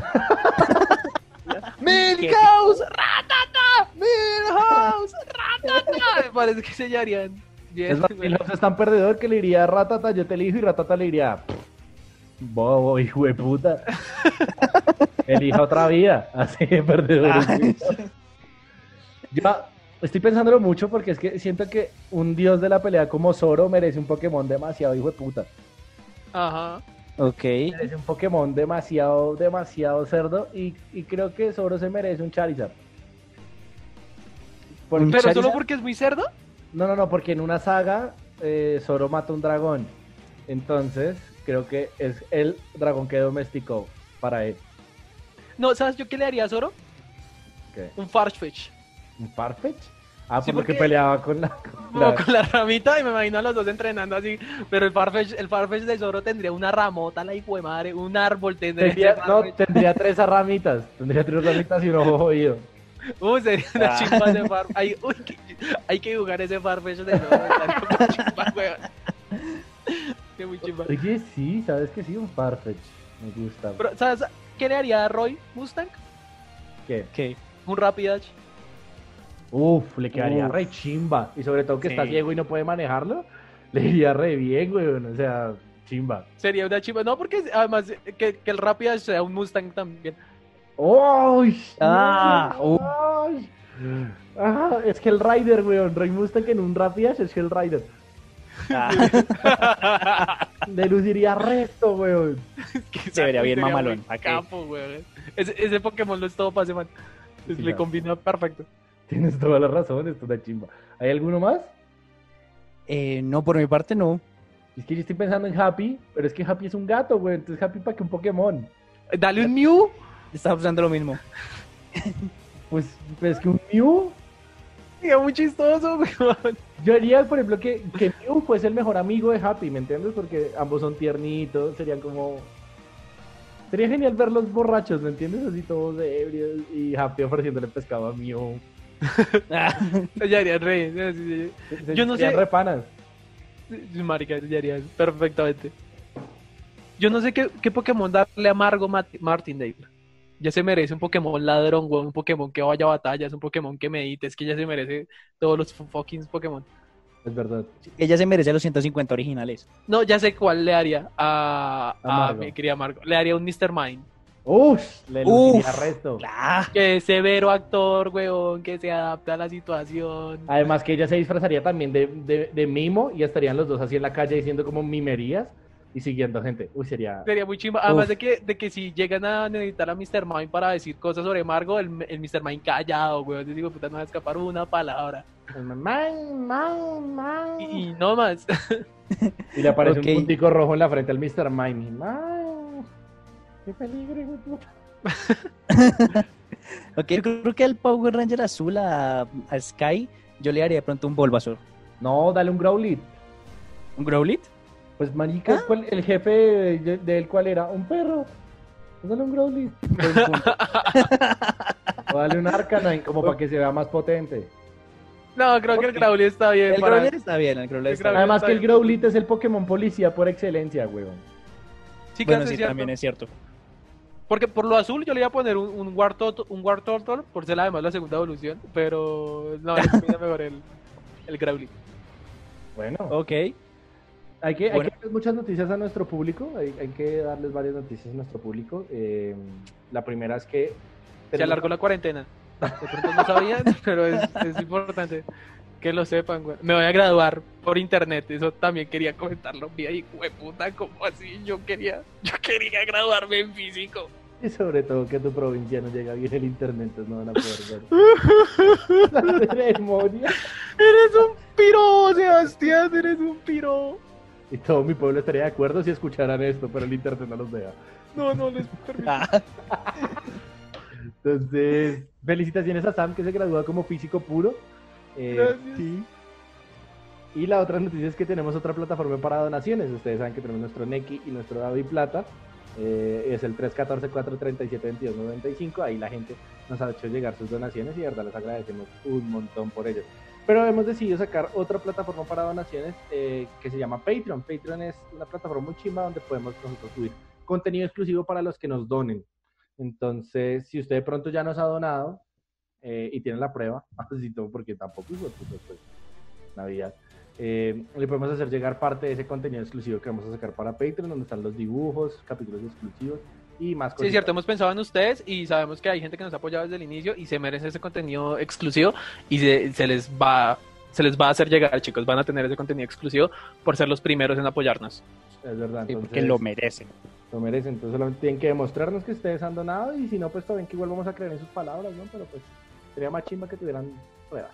¡Milhouse! ¡Ratata! ¡Milhouse! ¡Ratata! Me parece que se llevarían bien. Es más, weón. Milhouse es tan perdedor que le diría a Ratata, yo te elijo, y Ratata le diría, bobo, hijo de puta. Elija otra vida. Así de perdedor. Yo estoy pensándolo mucho porque es que siento que un dios de la pelea como Zoro merece un Pokémon demasiado hijo de puta. Ajá. Ok. Merece un Pokémon demasiado cerdo y creo que Zoro se merece un Charizard. ¿Un ¿Pero solo Charizard? porque es muy cerdo? No, porque en una saga Zoro mata un dragón. Entonces, creo que es el dragón que domesticó para él. No, ¿sabes yo qué le haría a Zoro? ¿Qué? Un Farfetch. ¿Un Farfetch? Ah, Sí, por lo que porque- peleaba con la... No, con la ramita y me imagino a los dos entrenando así. Pero el Farfetch de Zoro tendría una ramota, la hijo de madre, un árbol tendría. ese Farfetch. Tendría tres ramitas. Tendría tres ramitas y un ojo jodido. Sería una chimba de Farfetch. Hay que jugar ese Farfetch de Zoro. Estaría muy chimba, weón. Qué muy chimba. Oye, sí, sabes que sí, un Farfetch. Me gusta. Pero, ¿sabes qué le haría a Roy Mustang? ¿Qué? ¿Qué? Un Rapidash. Uf, le quedaría Uf. re chimba. Y sobre todo que está Sí. ciego y no puede manejarlo. Le iría re bien, güey. O sea, chimba. Sería una chimba. No, porque además que el Rapidash sea un Mustang también. ¡Ay! Ah, ¡Ay! Ah, es que el Rider, weón. Rey Mustang en un Rapidash es que el Rider. Le luciría resto, weón. Se vería bien Sería mamalón. muy ¿A qué? capo, weón. Ese Pokémon lo es todo para ese man. Sí, Le claro. combina perfecto. Tienes toda la razón, esto es una chimba. ¿Hay alguno más? No, por mi parte no. Es que yo estoy pensando en Happy, pero es que Happy es un gato, güey. Entonces Happy para que un Pokémon. Dale un Mew. Estaba usando lo mismo. Pues es que un Mew. Sería muy chistoso, weón. Yo haría, por ejemplo, que Mew fuese el mejor amigo de Happy, ¿me entiendes? Porque ambos son tiernitos, serían como... Sería genial verlos borrachos, ¿me entiendes? Así todos ebrios y Happy ofreciéndole pescado a Mew. Ya harían re. Sí, Yo no Serían sé- re panas. sí. Marica, ya harían perfectamente. Yo no sé qué Pokémon darle a Margo Martindale. Ya se merece un Pokémon ladrón, weón. Un Pokémon que vaya a batallas, un Pokémon que medite. Es que ya se merece todos los fucking Pokémon. Es verdad. Ella se merece los 150 originales. No, ya sé cuál le haría a Margo. mi querida Margo. Le haría un Mr. Mime. ¡Uf! Le Uf. luciría resto. ¡Ah! Que es severo actor, weón, que se adapta a la situación. Además que ella se disfrazaría también de mimo y estarían los dos así en la calle diciendo como mimerías y siguiendo gente. Uy, sería... Sería muy chimba. Además Uf. de que si llegan a necesitar a Mr. Mime para decir cosas sobre Margo, el Mr. Mime callado, weón. Yo digo, puta, no va a escapar una palabra. Y no más. Y le aparece Ok. un puntico rojo en la frente al Mr. Mime. ¡Ay! ¡Qué peligro, hijo de puta! Ok, yo creo que al Power Ranger azul a Sky yo le haría de pronto un Bulbasaur. No, dale un Growlithe. ¿Un Growlithe? Pues marica, el jefe de él, ¿cuál era? Un perro. Pues dale un Growlithe. Buen punto. O dale un Arcanine como para que se vea más potente. No, creo que el Growlithe está bien. El Growlithe está bien, el Growlithe está bien. Además que el Growlithe es el Pokémon policía por excelencia, weón. Sí, Bueno, casi sí, es cierto. también es cierto. Porque por lo azul yo le iba a poner un Wartortle por ser además la segunda evolución, pero no, es mejor el Growlithe. Bueno, Ok. hay que Bueno. darles muchas noticias a nuestro público, hay que darles varias noticias a nuestro público. La primera es que... Se alargó la cuarentena. De pronto no sabían, pero es importante que lo sepan, güey. Me voy a graduar por internet, eso también quería comentarlo. Vi ahí, güey, puta, ¿cómo así? Yo quería graduarme en físico. Y sobre todo que a tu provincia no llega bien el internet, entonces no van a poder ver la ceremonia. Eres un piro, Sebastián, eres un piro. Y todo mi pueblo estaría de acuerdo si escucharan esto, pero el internet no los deja. No les permito. Entonces, felicitaciones a Sam que se gradúa como físico puro. Gracias. Sí. Y la otra noticia es que tenemos otra plataforma para donaciones. Ustedes saben que tenemos nuestro Nequi y nuestro Davi Plata. Es el 314-437-2295. Ahí la gente nos ha hecho llegar sus donaciones y de verdad les agradecemos un montón por ello. Pero hemos decidido sacar otra plataforma para donaciones que se llama Patreon. Patreon es una plataforma muy chimba donde podemos nosotros subir contenido exclusivo para los que nos donen. Entonces, si usted de pronto ya nos ha donado y tiene la prueba, así todo porque tampoco es pues, Navidad, le podemos hacer llegar parte de ese contenido exclusivo que vamos a sacar para Patreon, donde están los dibujos, capítulos exclusivos y más cosas. Sí, es cierto, hemos pensado en ustedes y sabemos que hay gente que nos ha apoyado desde el inicio y se merece ese contenido exclusivo y se les va a hacer llegar, chicos, van a tener ese contenido exclusivo por ser los primeros en apoyarnos. Es verdad, entonces, Porque lo merecen. Lo merecen, entonces solamente tienen que demostrarnos que ustedes han donado y si no, pues también que igual vamos a creer en sus palabras, ¿no? Pero pues sería más chimba que tuvieran pruebas.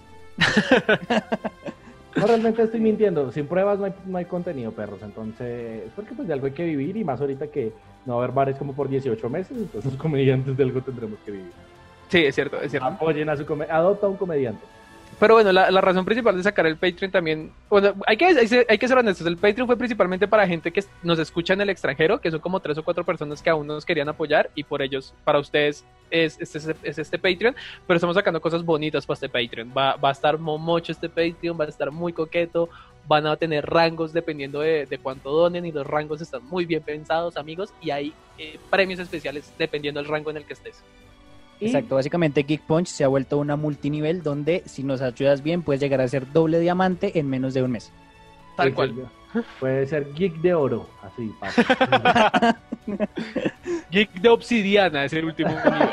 No, realmente estoy mintiendo, sin pruebas no hay contenido, perros, entonces es porque pues de algo hay que vivir y más ahorita que no va a haber bares como por 18 meses, entonces los comediantes de algo tendremos que vivir. Sí, es cierto, es cierto. Apoyen a adopta a un comediante. Pero bueno, la razón principal de sacar el Patreon también, bueno, hay que ser honestos, el Patreon fue principalmente para gente que nos escucha en el extranjero, que son como 3 o 4 personas que aún nos querían apoyar y por ellos, para ustedes es este Patreon, pero estamos sacando cosas bonitas para este Patreon, va a estar momocho este Patreon, va a estar muy coqueto, van a tener rangos dependiendo de cuánto donen y los rangos están muy bien pensados, amigos, y hay premios especiales dependiendo del rango en el que estés. Exacto, básicamente Geek Punch se ha vuelto una multinivel donde si nos ayudas bien puedes llegar a ser doble diamante en menos de un mes. Tal cual. Puede ser geek de oro, así. Geek de obsidiana es el último nivel.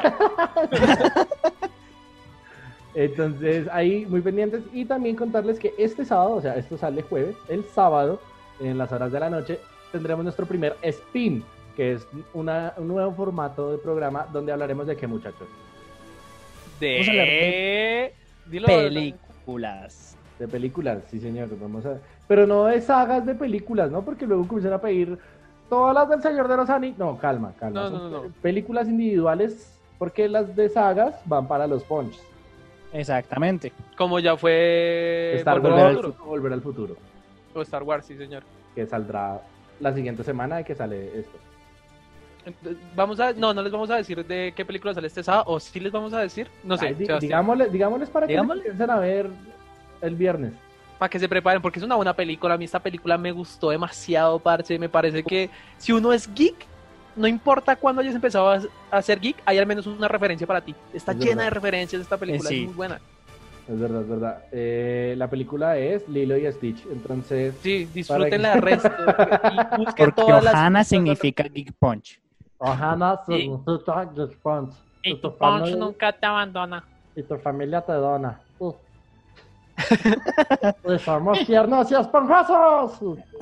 Entonces ahí muy pendientes y también contarles que este sábado, o sea, esto sale jueves, el sábado en las horas de la noche tendremos nuestro primer spin, que es un nuevo formato de programa donde hablaremos de qué, muchachos. Vamos a hablar De películas. De películas, sí señor, vamos a... Pero no de sagas de películas, ¿no? Porque luego comienzan a pedir todas las del Señor de los Anillos. No, calma. No. Películas individuales, porque las de sagas van para los punch. Exactamente. Como ya fue Volver al futuro. O Star Wars, sí señor. Que saldrá la siguiente semana de que sale esto. No les vamos a decir de qué película sale este sábado, o sí les vamos a decir, no sé. Ay, digámosles para que empiecen a ver el viernes. Para que se preparen, porque es una buena película. A mí esta película me gustó demasiado, parce. Me parece que si uno es geek, no importa cuándo hayas empezado a ser geek, hay al menos una referencia para ti. Está llena de referencias esta película, sí. Es muy buena. Es verdad. La película es Lilo y Stitch, entonces... Sí, disfrútenla el resto. Y busquen porque Ohana significa Geek Punch. Ohana significa Geek Punch. Y tu Punch nunca te abandona. Y tu familia te dona. Pues somos tiernos y esponjosos.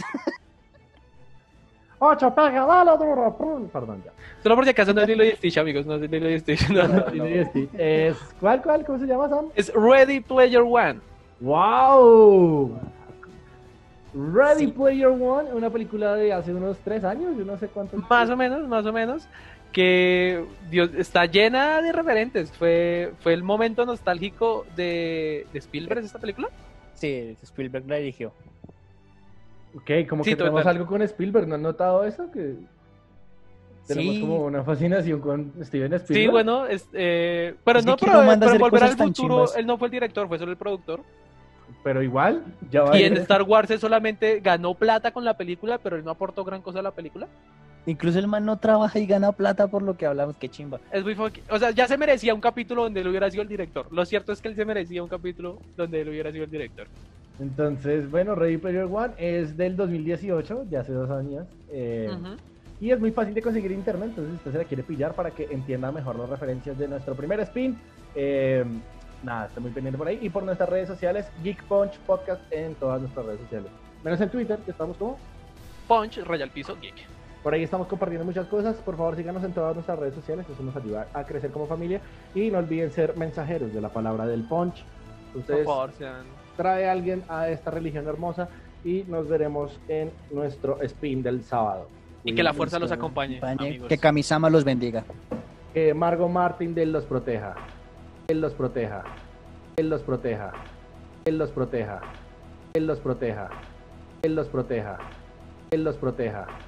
8, pega, dale duro. Perdón, ya. Solo por si acaso no es Lilo y Stitch, amigos. No es Lilo y Stitch. No. Lilo y Stitch. ¿Cuál? ¿Cómo se llama, Sam? Es Ready Player One. ¡Wow! Ready Player One, una película de hace unos 3 años, yo no sé cuántos. Más o menos. Que Dios está llena de referentes. Fue el momento nostálgico de Spielberg, esta película. Sí, Spielberg la dirigió. Ok, como que tenemos algo con Spielberg, ¿no han notado eso? Tenemos Sí. como una fascinación con Steven Spielberg. Sí, bueno, pero Es que no, Kiro manda a pero hacer Volver al cosas tan Futuro, chimbas. él no fue el director, fue solo el productor. Pero igual, ya va. Y en Star Wars él solamente ganó plata con la película, pero él no aportó gran cosa a la película. Incluso el man no trabaja y gana plata por lo que hablamos, qué chimba. Es muy o sea, ya se merecía un capítulo donde él hubiera sido el director. Lo cierto es que él se merecía un capítulo donde él hubiera sido el director. Entonces, bueno, Ready Player One es del 2018, ya hace 2 años. Ujú. Y es muy fácil de conseguir en internet, entonces si usted se la quiere pillar para que entienda mejor las referencias de nuestro primer spin. Nada, está muy pendiente por ahí. Y por nuestras redes sociales, Geek Punch Podcast en todas nuestras redes sociales. Menos en Twitter, que estamos como... Punch, Royal Piso, Geek. Por ahí estamos compartiendo muchas cosas. Por favor, síganos en todas nuestras redes sociales. Eso nos ayuda a crecer como familia. Y no olviden ser mensajeros de la palabra del Punch. Por Ustedes favor, sean... trae a alguien a esta religión hermosa y nos veremos en nuestro spin del sábado. Y que la fuerza los acompañe, amigos. Que Kamisama los bendiga. Que Margot Martin de él los proteja. Él los proteja. Él los proteja. Él los proteja. Él los proteja. Él los proteja. Él los proteja.